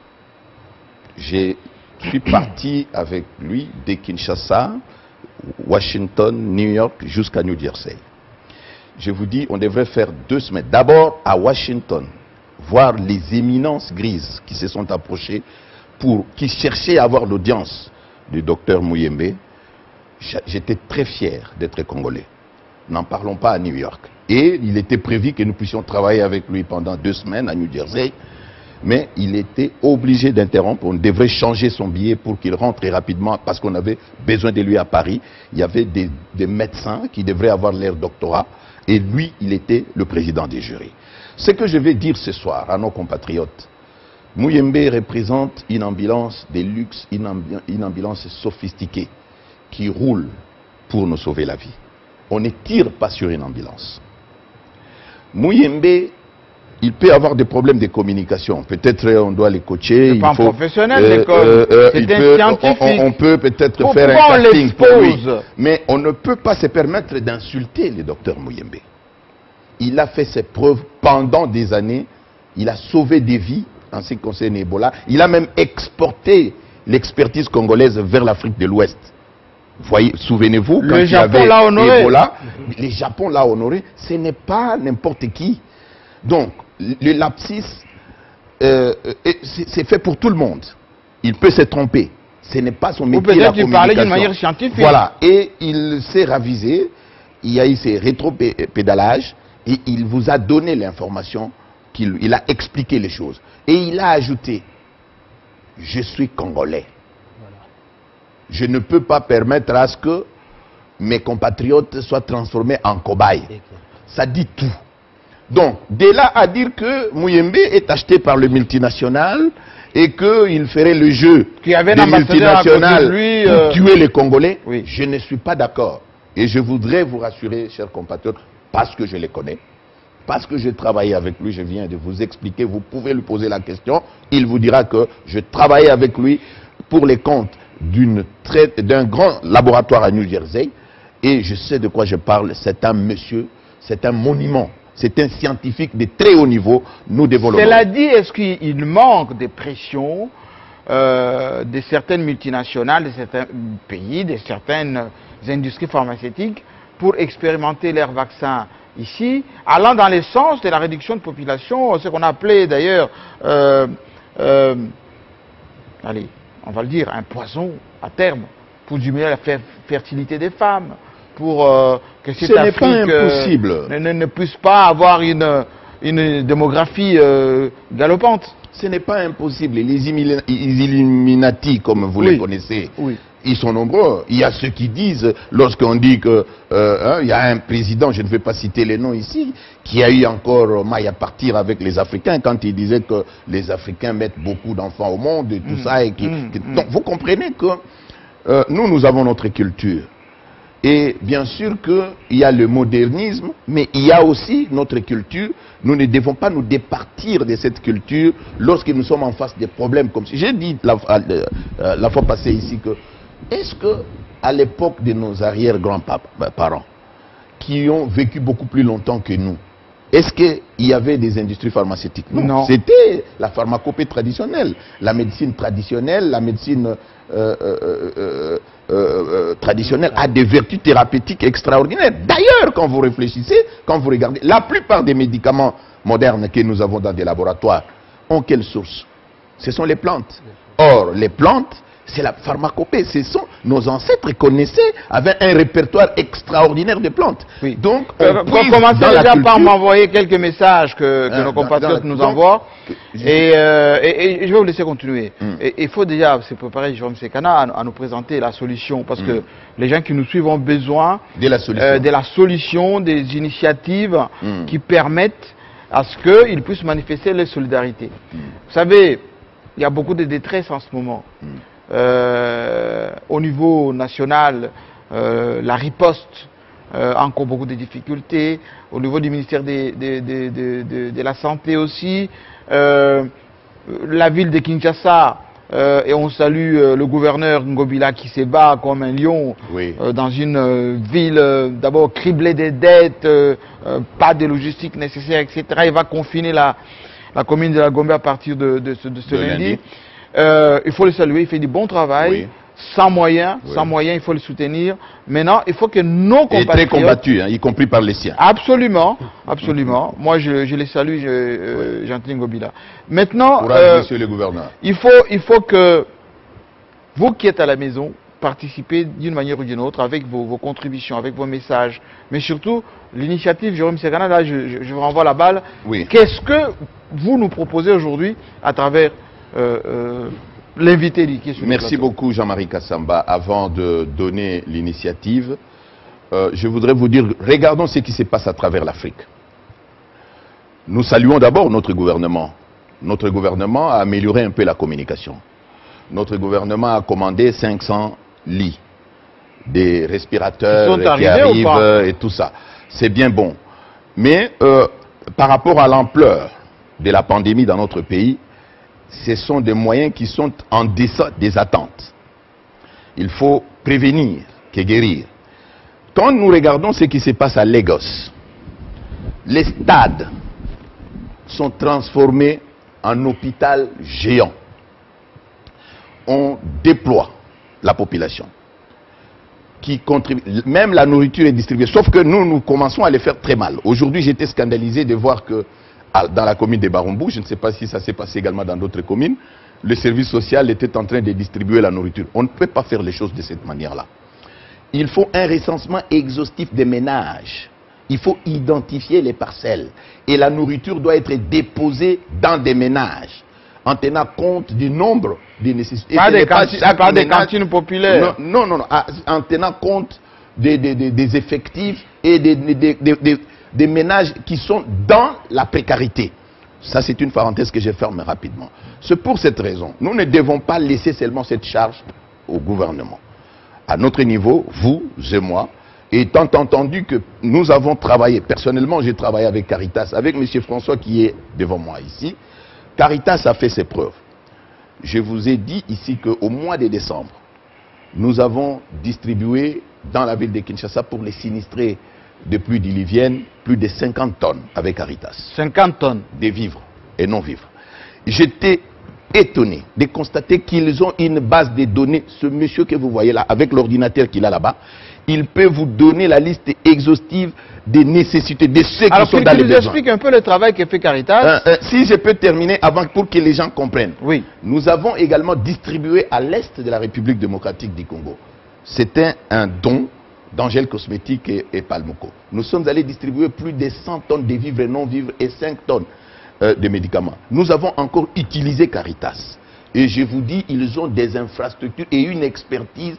Je suis parti avec lui de Kinshasa, Washington, New York, jusqu'à New Jersey. Je vous dis, on devrait faire 2 semaines. D'abord à Washington, voir les éminences grises qui se sont approchées, qui cherchaient à avoir l'audience du docteur Muyembe. J'étais très fier d'être congolais. N'en parlons pas à New York. Et il était prévu que nous puissions travailler avec lui pendant 2 semaines à New Jersey. Mais il était obligé d'interrompre. On devrait changer son billet pour qu'il rentre rapidement parce qu'on avait besoin de lui à Paris. Il y avait des médecins qui devraient avoir leur doctorat. Et lui, il était le président des jurys. Ce que je vais dire ce soir à nos compatriotes, Muyembe représente une ambulance de luxe, une ambulance sophistiquée qui roule pour nous sauver la vie. On ne tire pas sur une ambulance. Muyembe, il peut avoir des problèmes de communication. Peut-être on doit les coacher. C'est pas un professionnel d'école, c'est un scientifique. On peut peut-être faire un casting pour lui. Mais on ne peut pas se permettre d'insulter le docteur Muyembe. Il a fait ses preuves pendant des années. Il a sauvé des vies en ce qui concerne Ebola. Il a même exporté l'expertise congolaise vers l'Afrique de l'Ouest. Voyez, souvenez-vous, quand le Japon l'a honoré. Ebola, le Japon l'a honoré. Ce n'est pas n'importe qui. Donc, le lapsus, c'est fait pour tout le monde. Il peut se tromper. Ce n'est pas son métier, la communication. Ou peut-être parler d'une manière scientifique. Voilà. Et il s'est ravisé. Il y a eu ces rétropédalages. Et il vous a donné l'information. Il a expliqué les choses. Et il a ajouté, je suis Congolais. Je ne peux pas permettre à ce que mes compatriotes soient transformés en cobayes. Ça dit tout. Donc, de là à dire que Muyembe est acheté par le multinational et qu'il ferait le jeu des multinationales pour tuer les Congolais, oui. Je ne suis pas d'accord. Et je voudrais vous rassurer, chers compatriotes, parce que je les connais, parce que j'ai travaillé avec lui, je viens de vous expliquer, vous pouvez lui poser la question, il vous dira que je travaillais avec lui pour les comptes d'un grand laboratoire à New Jersey, et je sais de quoi je parle. C'est un monsieur, c'est un monument, c'est un scientifique de très haut niveau. Nous développons. Cela dit, est-ce qu'il manque de pression de certaines multinationales, de certains pays, de certaines industries pharmaceutiques pour expérimenter leurs vaccins ici, allant dans le sens de la réduction de population, ce qu'on a appelé d'ailleurs, allez, on va le dire, un poison à terme, pour diminuer la fertilité des femmes, pour que cette Afrique ne puisse pas avoir une démographie galopante. Ce n'est pas impossible. Les Illuminati, comme vous les connaissez, ils sont nombreux. Il y a ceux qui disent, lorsqu'on dit que il y a un président, je ne vais pas citer les noms ici, qui a eu encore maille à partir avec les Africains quand il disait que les Africains mettent beaucoup d'enfants au monde et tout ça. Et donc vous comprenez que nous avons notre culture. Et bien sûr qu'il y a le modernisme, mais il y a aussi notre culture. Nous ne devons pas nous départir de cette culture lorsque nous sommes en face des problèmes comme ça. J'ai dit la fois passée ici que, est-ce que à l'époque de nos arrière-grands-parents, qui ont vécu beaucoup plus longtemps que nous, est-ce qu'il y avait des industries pharmaceutiques? Non. C'était la pharmacopée traditionnelle, la médecine traditionnelle, la médecine traditionnelle a des vertus thérapeutiques extraordinaires. D'ailleurs, quand vous réfléchissez, quand vous regardez, la plupart des médicaments modernes que nous avons dans des laboratoires ont quelle source? Ce sont les plantes. Or, les plantes, c'est la pharmacopée. Ce sont nos ancêtres connaissaient, avaient un répertoire extraordinaire de plantes. Oui. Donc, on commence déjà par m'envoyer quelques messages que nos compatriotes nous envoient. Et je vais vous laisser continuer. Il faut déjà se préparer, Jérôme Sekana, à nous présenter la solution. Parce que les gens qui nous suivent ont besoin de la solution, des initiatives qui permettent à ce qu'ils puissent manifester leur solidarité. Vous savez, il y a beaucoup de détresse en ce moment. Au niveau national, la riposte a encore beaucoup de difficultés. Au niveau du ministère de la Santé aussi. La ville de Kinshasa, et on salue le gouverneur Ngobila qui se bat comme un lion dans une ville d'abord criblée de dettes, pas de logistique nécessaire, etc. Il va confiner la commune de la Gombe à partir de ce lundi. Il faut le saluer, il fait du bon travail, sans moyens, il faut le soutenir. Maintenant, il faut que nos compatriotes... Il est très combattu, hein, y compris par les siens. Absolument, absolument. Moi, je les salue, Gentil Ngobila. Maintenant, courage, monsieur le gouverneur. Il faut que vous qui êtes à la maison, participez d'une manière ou d'une autre avec vos contributions, avec vos messages. Mais surtout, l'initiative Jérôme Sekana, là, je vous renvoie la balle. Qu'est-ce que vous nous proposez aujourd'hui à travers... l'invité qui est sur le plateau. Merci beaucoup Jean-Marie Kassamba. Avant de donner l'initiative, je voudrais vous dire, regardons ce qui se passe à travers l'Afrique. Nous saluons d'abord notre gouvernement. Notre gouvernement a amélioré un peu la communication. Notre gouvernement a commandé 500 lits, des respirateurs qui arrivent et tout ça. C'est bien bon. Mais par rapport à l'ampleur de la pandémie dans notre pays, ce sont des moyens qui sont en deçà des attentes. Il faut prévenir que guérir. Quand nous regardons ce qui se passe à Lagos, les stades sont transformés un hôpital géant. On déploie la population qui contribue. Même la nourriture est distribuée. Sauf que nous commençons à les faire très mal. Aujourd'hui, j'étais scandalisé de voir que dans la commune de Barumbou, je ne sais pas si ça s'est passé également dans d'autres communes, le service social était en train de distribuer la nourriture. On ne peut pas faire les choses de cette manière-là. Il faut un recensement exhaustif des ménages. Il faut identifier les parcelles. Et la nourriture doit être déposée dans des ménages, en tenant compte du nombre des nécessités. Pas des cantines populaires. Non, en tenant compte des effectifs et des ménages qui sont dans la précarité. Ça, c'est une parenthèse que je ferme rapidement. C'est pour cette raison. Nous ne devons pas laisser seulement cette charge au gouvernement. À notre niveau, vous et moi, étant entendu que nous avons travaillé, personnellement j'ai travaillé avec Caritas, avec M. François qui est devant moi ici. Caritas a fait ses preuves. Je vous ai dit ici qu'au mois de décembre, nous avons distribué dans la ville de Kinshasa pour les sinistrés de pluie diluvienne plus de 50 tonnes avec Caritas. 50 tonnes de vivres et non-vivres. J'étais étonné de constater qu'ils ont une base de données. Ce monsieur que vous voyez là, avec l'ordinateur qu'il a là-bas, il peut vous donner la liste exhaustive des nécessités, de ceux qui sont dans les besoins. Alors, qu'il nous explique un peu le travail que fait Caritas. Si je peux terminer avant pour que les gens comprennent. Oui. Nous avons également distribué à l'est de la République démocratique du Congo. C'était un don d'Angèle Cosmétique et Palmoko. Nous sommes allés distribuer plus de 100 tonnes de vivres et non-vivres et 5 tonnes de médicaments. Nous avons encore utilisé Caritas. Et je vous dis, ils ont des infrastructures et une expertise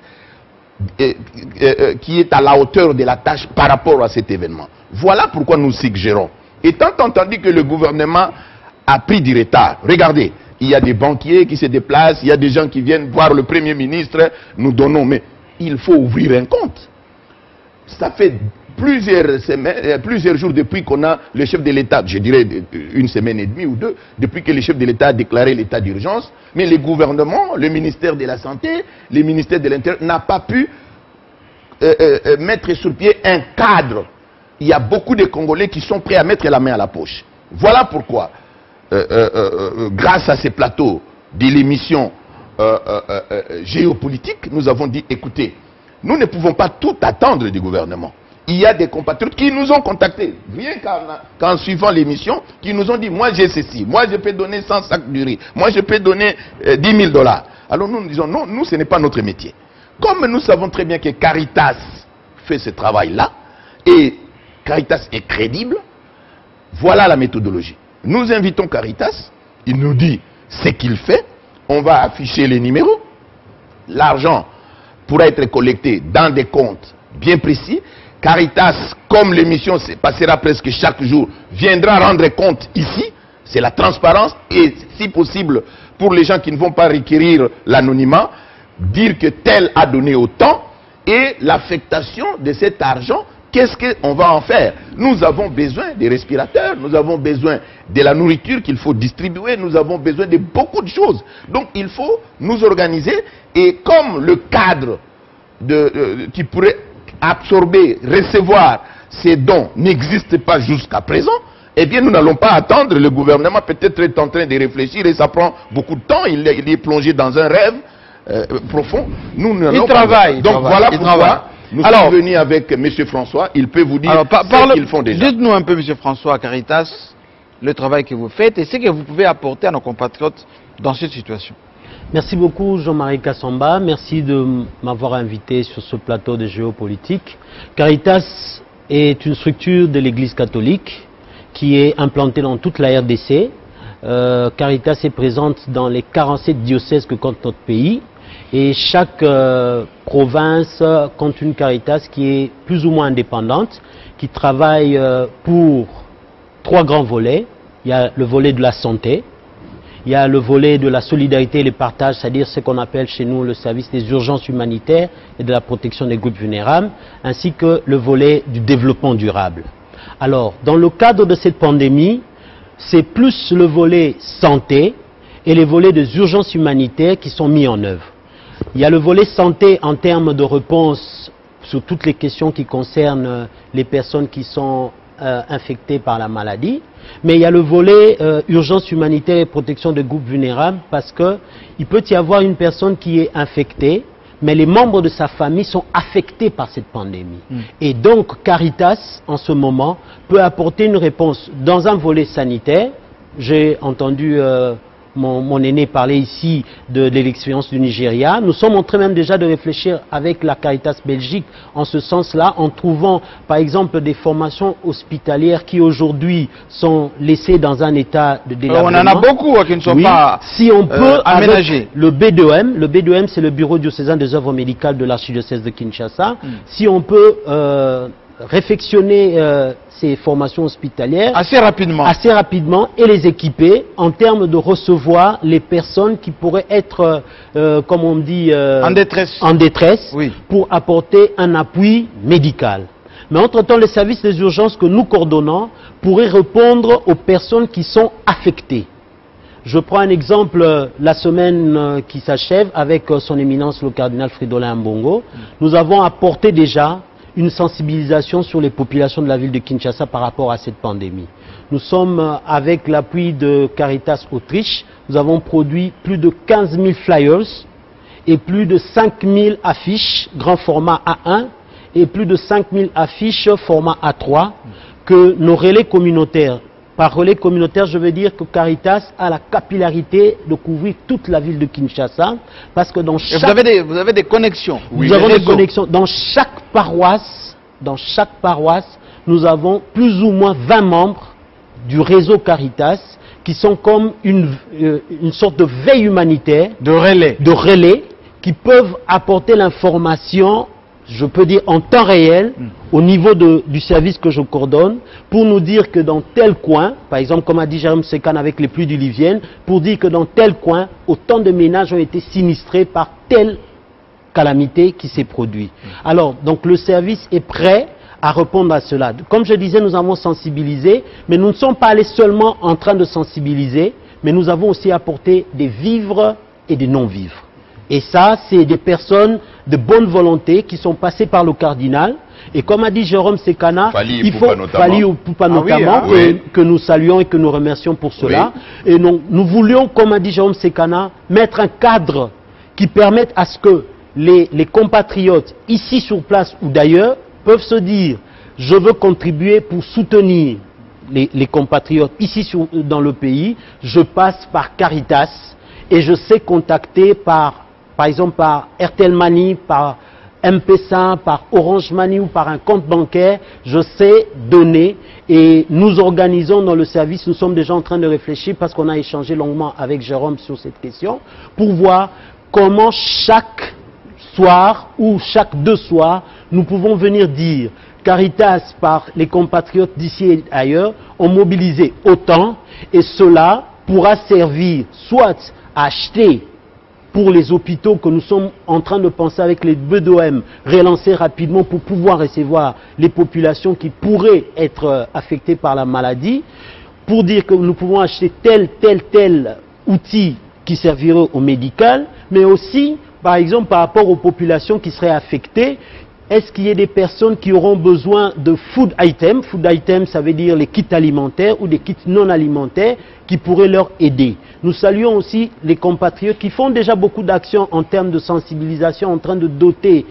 qui est à la hauteur de la tâche par rapport à cet événement. Voilà pourquoi nous suggérons. Étant entendu que le gouvernement a pris du retard, regardez, il y a des banquiers qui se déplacent, il y a des gens qui viennent voir le Premier ministre, nous donnons, mais il faut ouvrir un compte. Ça fait plusieurs jours depuis qu'on a le chef de l'État, je dirais une semaine et demie ou deux, depuis que le chef de l'État a déclaré l'état d'urgence, mais le gouvernement, le ministère de la Santé, le ministère de l'Intérieur n'a pas pu mettre sur pied un cadre. Il y a beaucoup de Congolais qui sont prêts à mettre la main à la poche. Voilà pourquoi, grâce à ces plateaux de l'émission géopolitique, nous avons dit, écoutez, nous ne pouvons pas tout attendre du gouvernement. Il y a des compatriotes qui nous ont contactés, rien qu'en suivant l'émission, qui nous ont dit, moi j'ai ceci, moi je peux donner 100 sacs de riz, moi je peux donner 10 000 $. Alors nous disons, non, nous ce n'est pas notre métier. Comme nous savons très bien que Caritas fait ce travail-là, et Caritas est crédible, voilà la méthodologie. Nous invitons Caritas, il nous dit ce qu'il fait, on va afficher les numéros, l'argent pourra être collecté dans des comptes bien précis. Caritas, comme l'émission se passera presque chaque jour, viendra rendre compte ici. C'est la transparence et, si possible, pour les gens qui ne vont pas requérir l'anonymat, dire que tel a donné autant et l'affectation de cet argent, qu'est-ce qu'on va en faire? Nous avons besoin des respirateurs, nous avons besoin de la nourriture qu'il faut distribuer, nous avons besoin de beaucoup de choses. Donc il faut nous organiser et comme le cadre qui pourrait absorber, recevoir ces dons n'existe pas jusqu'à présent, eh bien nous n'allons pas attendre. Le gouvernement peut-être est en train de réfléchir et ça prend beaucoup de temps, il est plongé dans un rêve profond. Nous n'allons pas. Travaille. Donc voilà pourquoi nous sommes venus avec M. François, il peut vous dire ce qu'ils font déjà. Dites-nous un peu, M. François, Caritas, le travail que vous faites et ce que vous pouvez apporter à nos compatriotes dans cette situation. Merci beaucoup Jean-Marie Kassamba, merci de m'avoir invité sur ce plateau de géopolitique. Caritas est une structure de l'Église catholique qui est implantée dans toute la RDC. Caritas est présente dans les 47 diocèses que compte notre pays et chaque province compte une Caritas qui est plus ou moins indépendante, qui travaille pour 3 grands volets. Il y a le volet de la santé, il y a le volet de la solidarité et le partage, c'est-à-dire ce qu'on appelle chez nous le service des urgences humanitaires et de la protection des groupes vulnérables, ainsi que le volet du développement durable. Alors, dans le cadre de cette pandémie, c'est plus le volet santé et les volets des urgences humanitaires qui sont mis en œuvre. Il y a le volet santé en termes de réponse sur toutes les questions qui concernent les personnes qui sont infectés par la maladie. Mais il y a le volet urgence humanitaire et protection des groupes vulnérables, parce qu'il peut y avoir une personne qui est infectée, mais les membres de sa famille sont affectés par cette pandémie. Et donc Caritas, en ce moment, peut apporter une réponse dans un volet sanitaire. J'ai entendu mon aîné parler ici de l'expérience du Nigeria. Nous sommes en train même déjà de réfléchir avec la Caritas Belgique en ce sens-là, en trouvant par exemple des formations hospitalières qui aujourd'hui sont laissées dans un état de délabrement. On en a beaucoup qui ne sont pas si on peut aménagés. Le B2M c'est le Bureau diocésain des œuvres médicales de l'archidiocèse de Kinshasa. Si on peut réfectionner ces formations hospitalières assez rapidement et les équiper en termes de recevoir les personnes qui pourraient être, comme on dit, en détresse pour apporter un appui médical. Mais entre-temps, les services des urgences que nous coordonnons pourraient répondre aux personnes qui sont affectées. Je prends un exemple, la semaine qui s'achève avec son éminence le cardinal Fridolin Mbongo. Nous avons apporté déjà une sensibilisation sur les populations de la ville de Kinshasa par rapport à cette pandémie. Nous sommes, avec l'appui de Caritas Autriche, nous avons produit plus de 15 000 flyers et plus de 5 000 affiches grand format A1 et plus de 5 000 affiches format A3 que nos relais communautaires. Par relais communautaire, je veux dire que Caritas a la capillarité de couvrir toute la ville de Kinshasa, parce que dans chaque... Vous avez des connexions. Nous avons des connexions. Dans chaque paroisse, nous avons plus ou moins 20 membres du réseau Caritas qui sont comme une sorte de veille humanitaire, de relais qui peuvent apporter l'information, je peux dire en temps réel, au niveau du service que je coordonne, pour nous dire que dans tel coin, par exemple comme a dit Jérôme Sekane avec les pluies diluviennes, pour dire que dans tel coin, autant de ménages ont été sinistrés par telle calamité qui s'est produite. Alors, donc le service est prêt à répondre à cela. Comme je disais, nous avons sensibilisé, mais nous ne sommes pas allés seulement en train de sensibiliser, mais nous avons aussi apporté des vivres et des non-vivres. Et ça, c'est des personnes de bonne volonté qui sont passées par le cardinal. Et comme a dit Jérôme Sekana, il faut Fali Poupa notamment, que nous saluons et que nous remercions pour cela. Et nous voulions, comme a dit Jérôme Sekana, mettre un cadre qui permette à ce que les compatriotes, ici sur place ou d'ailleurs, peuvent se dire, je veux contribuer pour soutenir les compatriotes ici dans le pays, je passe par Caritas et je sais contacter par exemple par Airtel Money, par M-Pesa, par Orange Money ou par un compte bancaire, je sais donner et nous organisons dans le service, nous sommes déjà en train de réfléchir parce qu'on a échangé longuement avec Jérôme sur cette question, pour voir comment chaque soir ou chaque 2 soirs, nous pouvons venir dire Caritas par les compatriotes d'ici et ailleurs ont mobilisé autant et cela pourra servir soit à acheter pour les hôpitaux que nous sommes en train de penser avec les B2M, relancer rapidement pour pouvoir recevoir les populations qui pourraient être affectées par la maladie, pour dire que nous pouvons acheter tel outil qui servirait au médical, mais aussi, par exemple, par rapport aux populations qui seraient affectées, est-ce qu'il y a des personnes qui auront besoin de food items? Food items, ça veut dire les kits alimentaires ou des kits non alimentaires qui pourraient leur aider. Nous saluons aussi les compatriotes qui font déjà beaucoup d'actions en termes de sensibilisation, en train de doter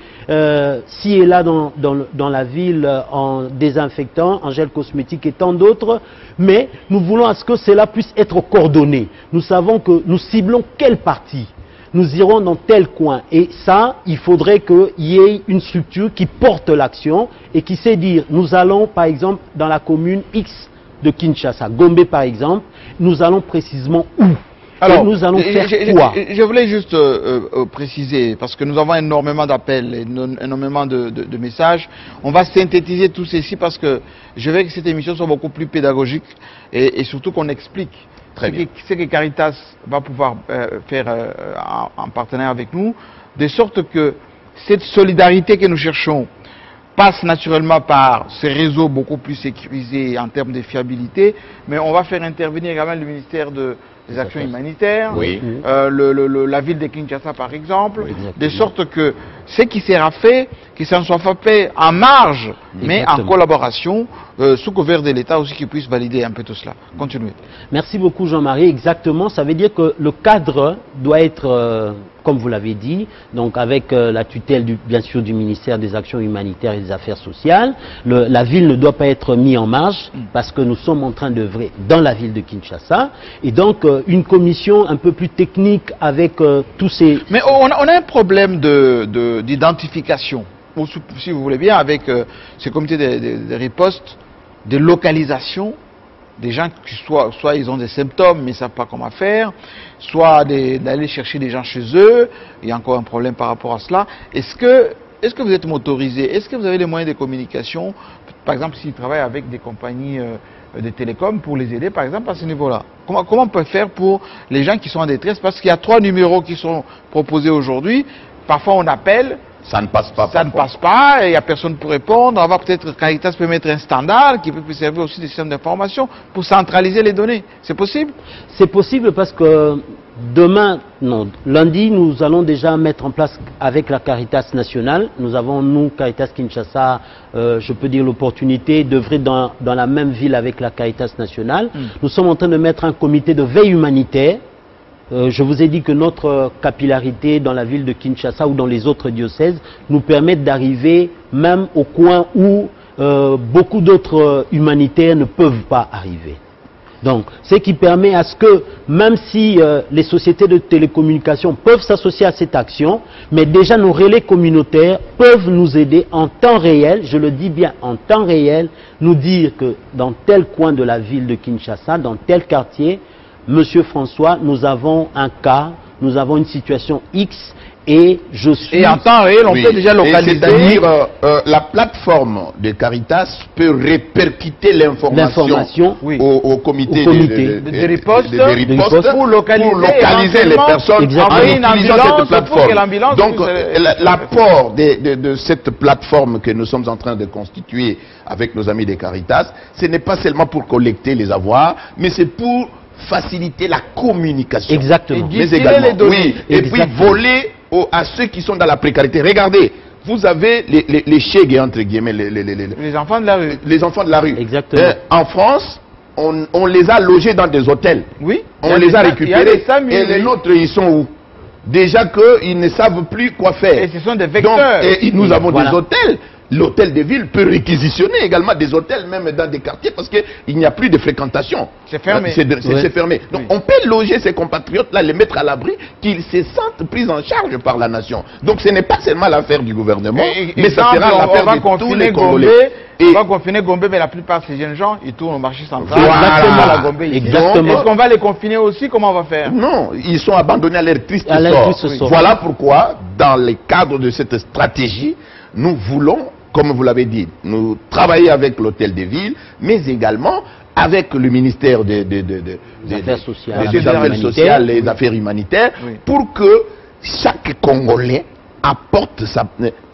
ci et là dans la ville en désinfectants, en gel cosmétique et tant d'autres. Mais nous voulons à ce que cela puisse être coordonné. Nous savons que nous ciblons quelle partie. Nous irons dans tel coin. Et ça, il faudrait qu'il y ait une structure qui porte l'action et qui sait dire, nous allons par exemple dans la commune X de Kinshasa, Gombe par exemple, nous allons précisément où? Alors, et nous allons faire quoi? Je voulais juste préciser, parce que nous avons énormément d'appels, énormément de messages. On va synthétiser tout ceci parce que je veux que cette émission soit beaucoup plus pédagogique et surtout qu'on explique ce que Caritas va pouvoir faire en partenariat avec nous, de sorte que cette solidarité que nous cherchons passe naturellement par ces réseaux beaucoup plus sécurisés en termes de fiabilité, mais on va faire intervenir également le ministère des Actions humanitaires, la ville de Kinshasa par exemple, de sorte que ce qui sera fait que ça ne soit pas fait en marge, mais en Exactement. collaboration, sous couvert de l'État aussi qui puisse valider un peu tout cela. Continuez. Merci beaucoup Jean-Marie. Exactement, ça veut dire que le cadre doit être, comme vous l'avez dit, donc avec la tutelle bien sûr du ministère des Actions humanitaires et des Affaires sociales. La ville ne doit pas être mise en marge parce que nous sommes en train d'œuvrer dans la ville de Kinshasa. Et donc une commission un peu plus technique avec tous ces... Mais on a un problème d'identification, ou si vous voulez bien, avec ces comités de riposte, de localisation, des gens qui soit ils ont des symptômes mais ils ne savent pas comment faire, soit d'aller chercher des gens chez eux. Il y a encore un problème par rapport à cela. Est-ce que vous êtes motorisé? Est-ce que vous avez les moyens de communication? Par exemple, s'ils travaillent avec des compagnies de télécom pour les aider, par exemple, à ce niveau-là. Comment on peut faire pour les gens qui sont en détresse? Parce qu'il y a 3 numéros qui sont proposés aujourd'hui. Parfois, on appelle. Ça ne passe pas. Ça ne passe pas, il n'y a personne pour répondre. On va peut-être, Caritas peut mettre un standard qui peut servir aussi des systèmes d'information pour centraliser les données. C'est possible? C'est possible parce que demain, non, lundi, nous allons déjà mettre en place avec la Caritas nationale. Nous avons, nous, Caritas Kinshasa, je peux dire l'opportunité d'œuvrer dans la même ville avec la Caritas nationale. Nous sommes en train de mettre un comité de veille humanitaire. Je vous ai dit que notre capillarité dans la ville de Kinshasa ou dans les autres diocèses nous permettent d'arriver même au coin où beaucoup d'autres humanitaires ne peuvent pas arriver. Donc, ce qui permet à ce que, même si les sociétés de télécommunications peuvent s'associer à cette action, mais déjà nos relais communautaires peuvent nous aider en temps réel, je le dis bien en temps réel, nous dire que dans tel coin de la ville de Kinshasa, dans tel quartier, Monsieur François, nous avons un cas, nous avons une situation X et je suis... Et en temps réel, on peut déjà localiser... C'est-à-dire, la plateforme de Caritas peut répercuter l'information au comité de riposte pour localiser les personnes en utilisant cette plateforme. Donc, l'apport de cette plateforme que nous sommes en train de constituer avec nos amis de Caritas, ce n'est pas seulement pour collecter les avoirs, mais c'est pour faciliter la communication. Exactement. Mais également, et puis voler à ceux qui sont dans la précarité. Regardez, vous avez les chègues, entre guillemets, les enfants de la rue. Les enfants de la rue. Exactement. En France, on les a logés dans des hôtels. Oui. On les a récupérés. Et les nôtres, ils sont où? Déjà qu'ils ne savent plus quoi faire. Et ce sont des vecteurs. Donc, nous avons des hôtels. L'hôtel de ville peut réquisitionner également des hôtels, même dans des quartiers, parce qu'il n'y a plus de fréquentation. C'est fermé. C'est fermé. Donc on peut loger ces compatriotes-là, les mettre à l'abri, qu'ils se sentent pris en charge par la nation. Donc ce n'est pas seulement l'affaire du gouvernement, mais ça sera l'affaire de tous les Congolais. On va confiner Gombe, mais la plupart de ces jeunes gens, ils tournent au marché central. Exactement. La Gombe, exactement. Est-ce qu'on va les confiner aussi? Comment on va faire? Non, ils sont abandonnés à leur triste sort. Voilà pourquoi, dans le cadre de cette stratégie, nous voulons, comme vous l'avez dit, nous travailler avec l'hôtel de ville, mais également avec le ministère des Affaires sociales et des Affaires humanitaires, pour que chaque Congolais apporte sa...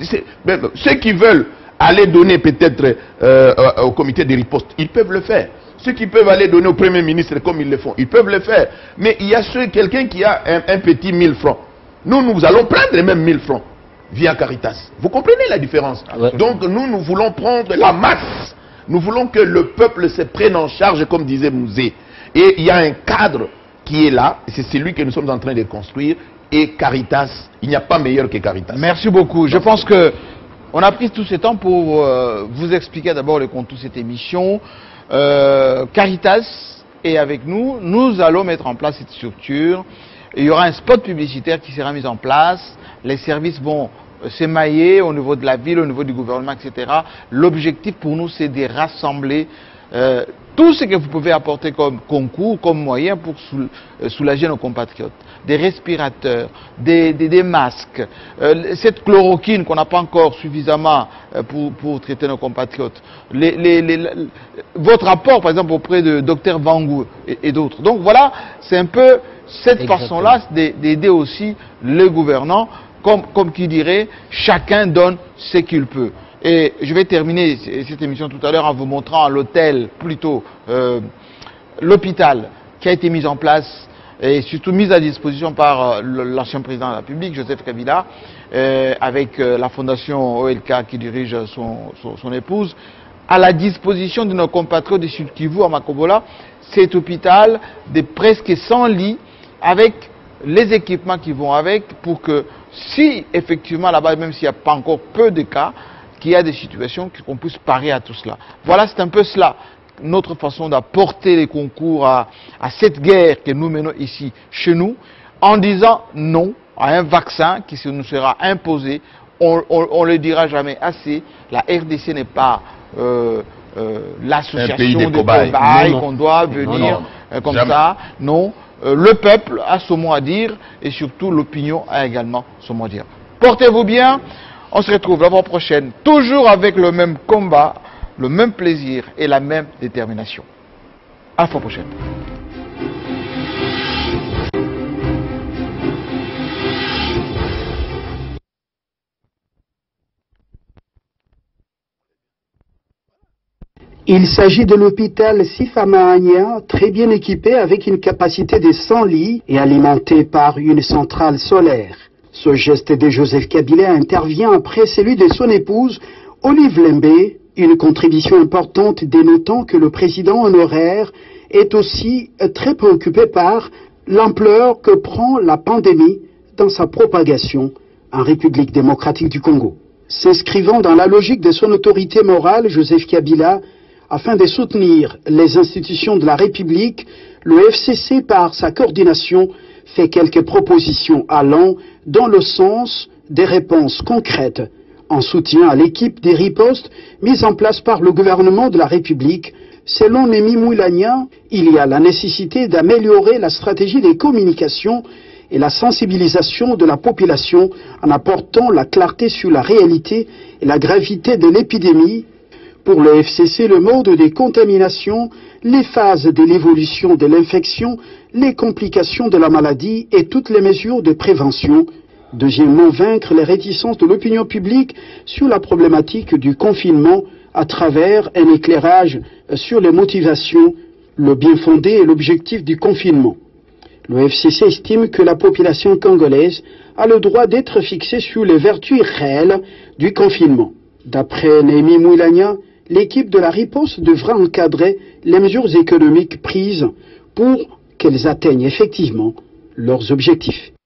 Ceux qui veulent aller donner peut-être au comité de riposte, ils peuvent le faire. Ceux qui peuvent aller donner au Premier ministre comme ils le font, ils peuvent le faire. Mais il y a quelqu'un qui a un petit 1000 francs. Nous allons prendre les mêmes 1000 francs via Caritas. Vous comprenez la différence? Donc nous voulons prendre la masse. Nous voulons que le peuple se prenne en charge, comme disait Mouzé. Et il y a un cadre qui est là, c'est celui que nous sommes en train de construire. Et Caritas, il n'y a pas meilleur que Caritas. Merci beaucoup. Je pense que on a pris tout ce temps pour vous expliquer d'abord le contenu de cette émission. Caritas est avec nous. Nous allons mettre en place cette structure. Il y aura un spot publicitaire qui sera mis en place. Les services vont s'émailler au niveau de la ville, au niveau du gouvernement, etc. L'objectif pour nous, c'est de rassembler tout ce que vous pouvez apporter comme concours, comme moyen pour soulager nos compatriotes. Des respirateurs, des masques, cette chloroquine qu'on n'a pas encore suffisamment pour traiter nos compatriotes. Votre rapport, par exemple, auprès de Dr Vangou et d'autres. Donc voilà, c'est un peu cette façon-là d'aider aussi les gouvernants, comme qui dirait, chacun donne ce qu'il peut. Et je vais terminer cette émission tout à l'heure en vous montrant l'hôtel, plutôt l'hôpital qui a été mis en place et surtout mis à disposition par l'ancien président de la République, Joseph Kabila. avec la fondation OLK qui dirige son épouse, à la disposition de nos compatriotes du Sud Kivu à Makobola, cet hôpital de presque 100 lits avec les équipements qui vont avec pour que si effectivement là-bas, même s'il n'y a pas encore peu de cas, qu'il y a des situations qu'on puisse parer à tout cela. Voilà, c'est un peu cela, notre façon d'apporter les concours à cette guerre que nous menons ici, chez nous, en disant non à un vaccin qui nous sera imposé. On ne le dira jamais assez, la RDC n'est pas l'association de cobayes qu'on doit venir comme jamais. Ça, non. Le peuple a son mot à dire et surtout l'opinion a également son mot à dire. Portez-vous bien, on se retrouve la fois prochaine, toujours avec le même combat, le même plaisir et la même détermination. À la fois prochaine. Il s'agit de l'hôpital Sifamaania, très bien équipé avec une capacité de 100 lits et alimenté par une centrale solaire. Ce geste de Joseph Kabila intervient après celui de son épouse, Olive Lembe, une contribution importante dénotant que le président honoraire est aussi très préoccupé par l'ampleur que prend la pandémie dans sa propagation en République démocratique du Congo. S'inscrivant dans la logique de son autorité morale, Joseph Kabila, afin de soutenir les institutions de la République, le FCC, par sa coordination, fait quelques propositions allant dans le sens des réponses concrètes en soutien à l'équipe des ripostes mises en place par le gouvernement de la République. Selon Némi Moulania, il y a la nécessité d'améliorer la stratégie des communications et la sensibilisation de la population en apportant la clarté sur la réalité et la gravité de l'épidémie. Pour le FCC, le mode des contaminations, les phases de l'évolution de l'infection, les complications de la maladie et toutes les mesures de prévention. Deuxièmement, vaincre les réticences de l'opinion publique sur la problématique du confinement à travers un éclairage sur les motivations, le bien fondé et l'objectif du confinement. Le FCC estime que la population congolaise a le droit d'être fixée sur les vertus réelles du confinement. D'après Némi Moulania, l'équipe de la riposte devra encadrer les mesures économiques prises pour qu'elles atteignent effectivement leurs objectifs.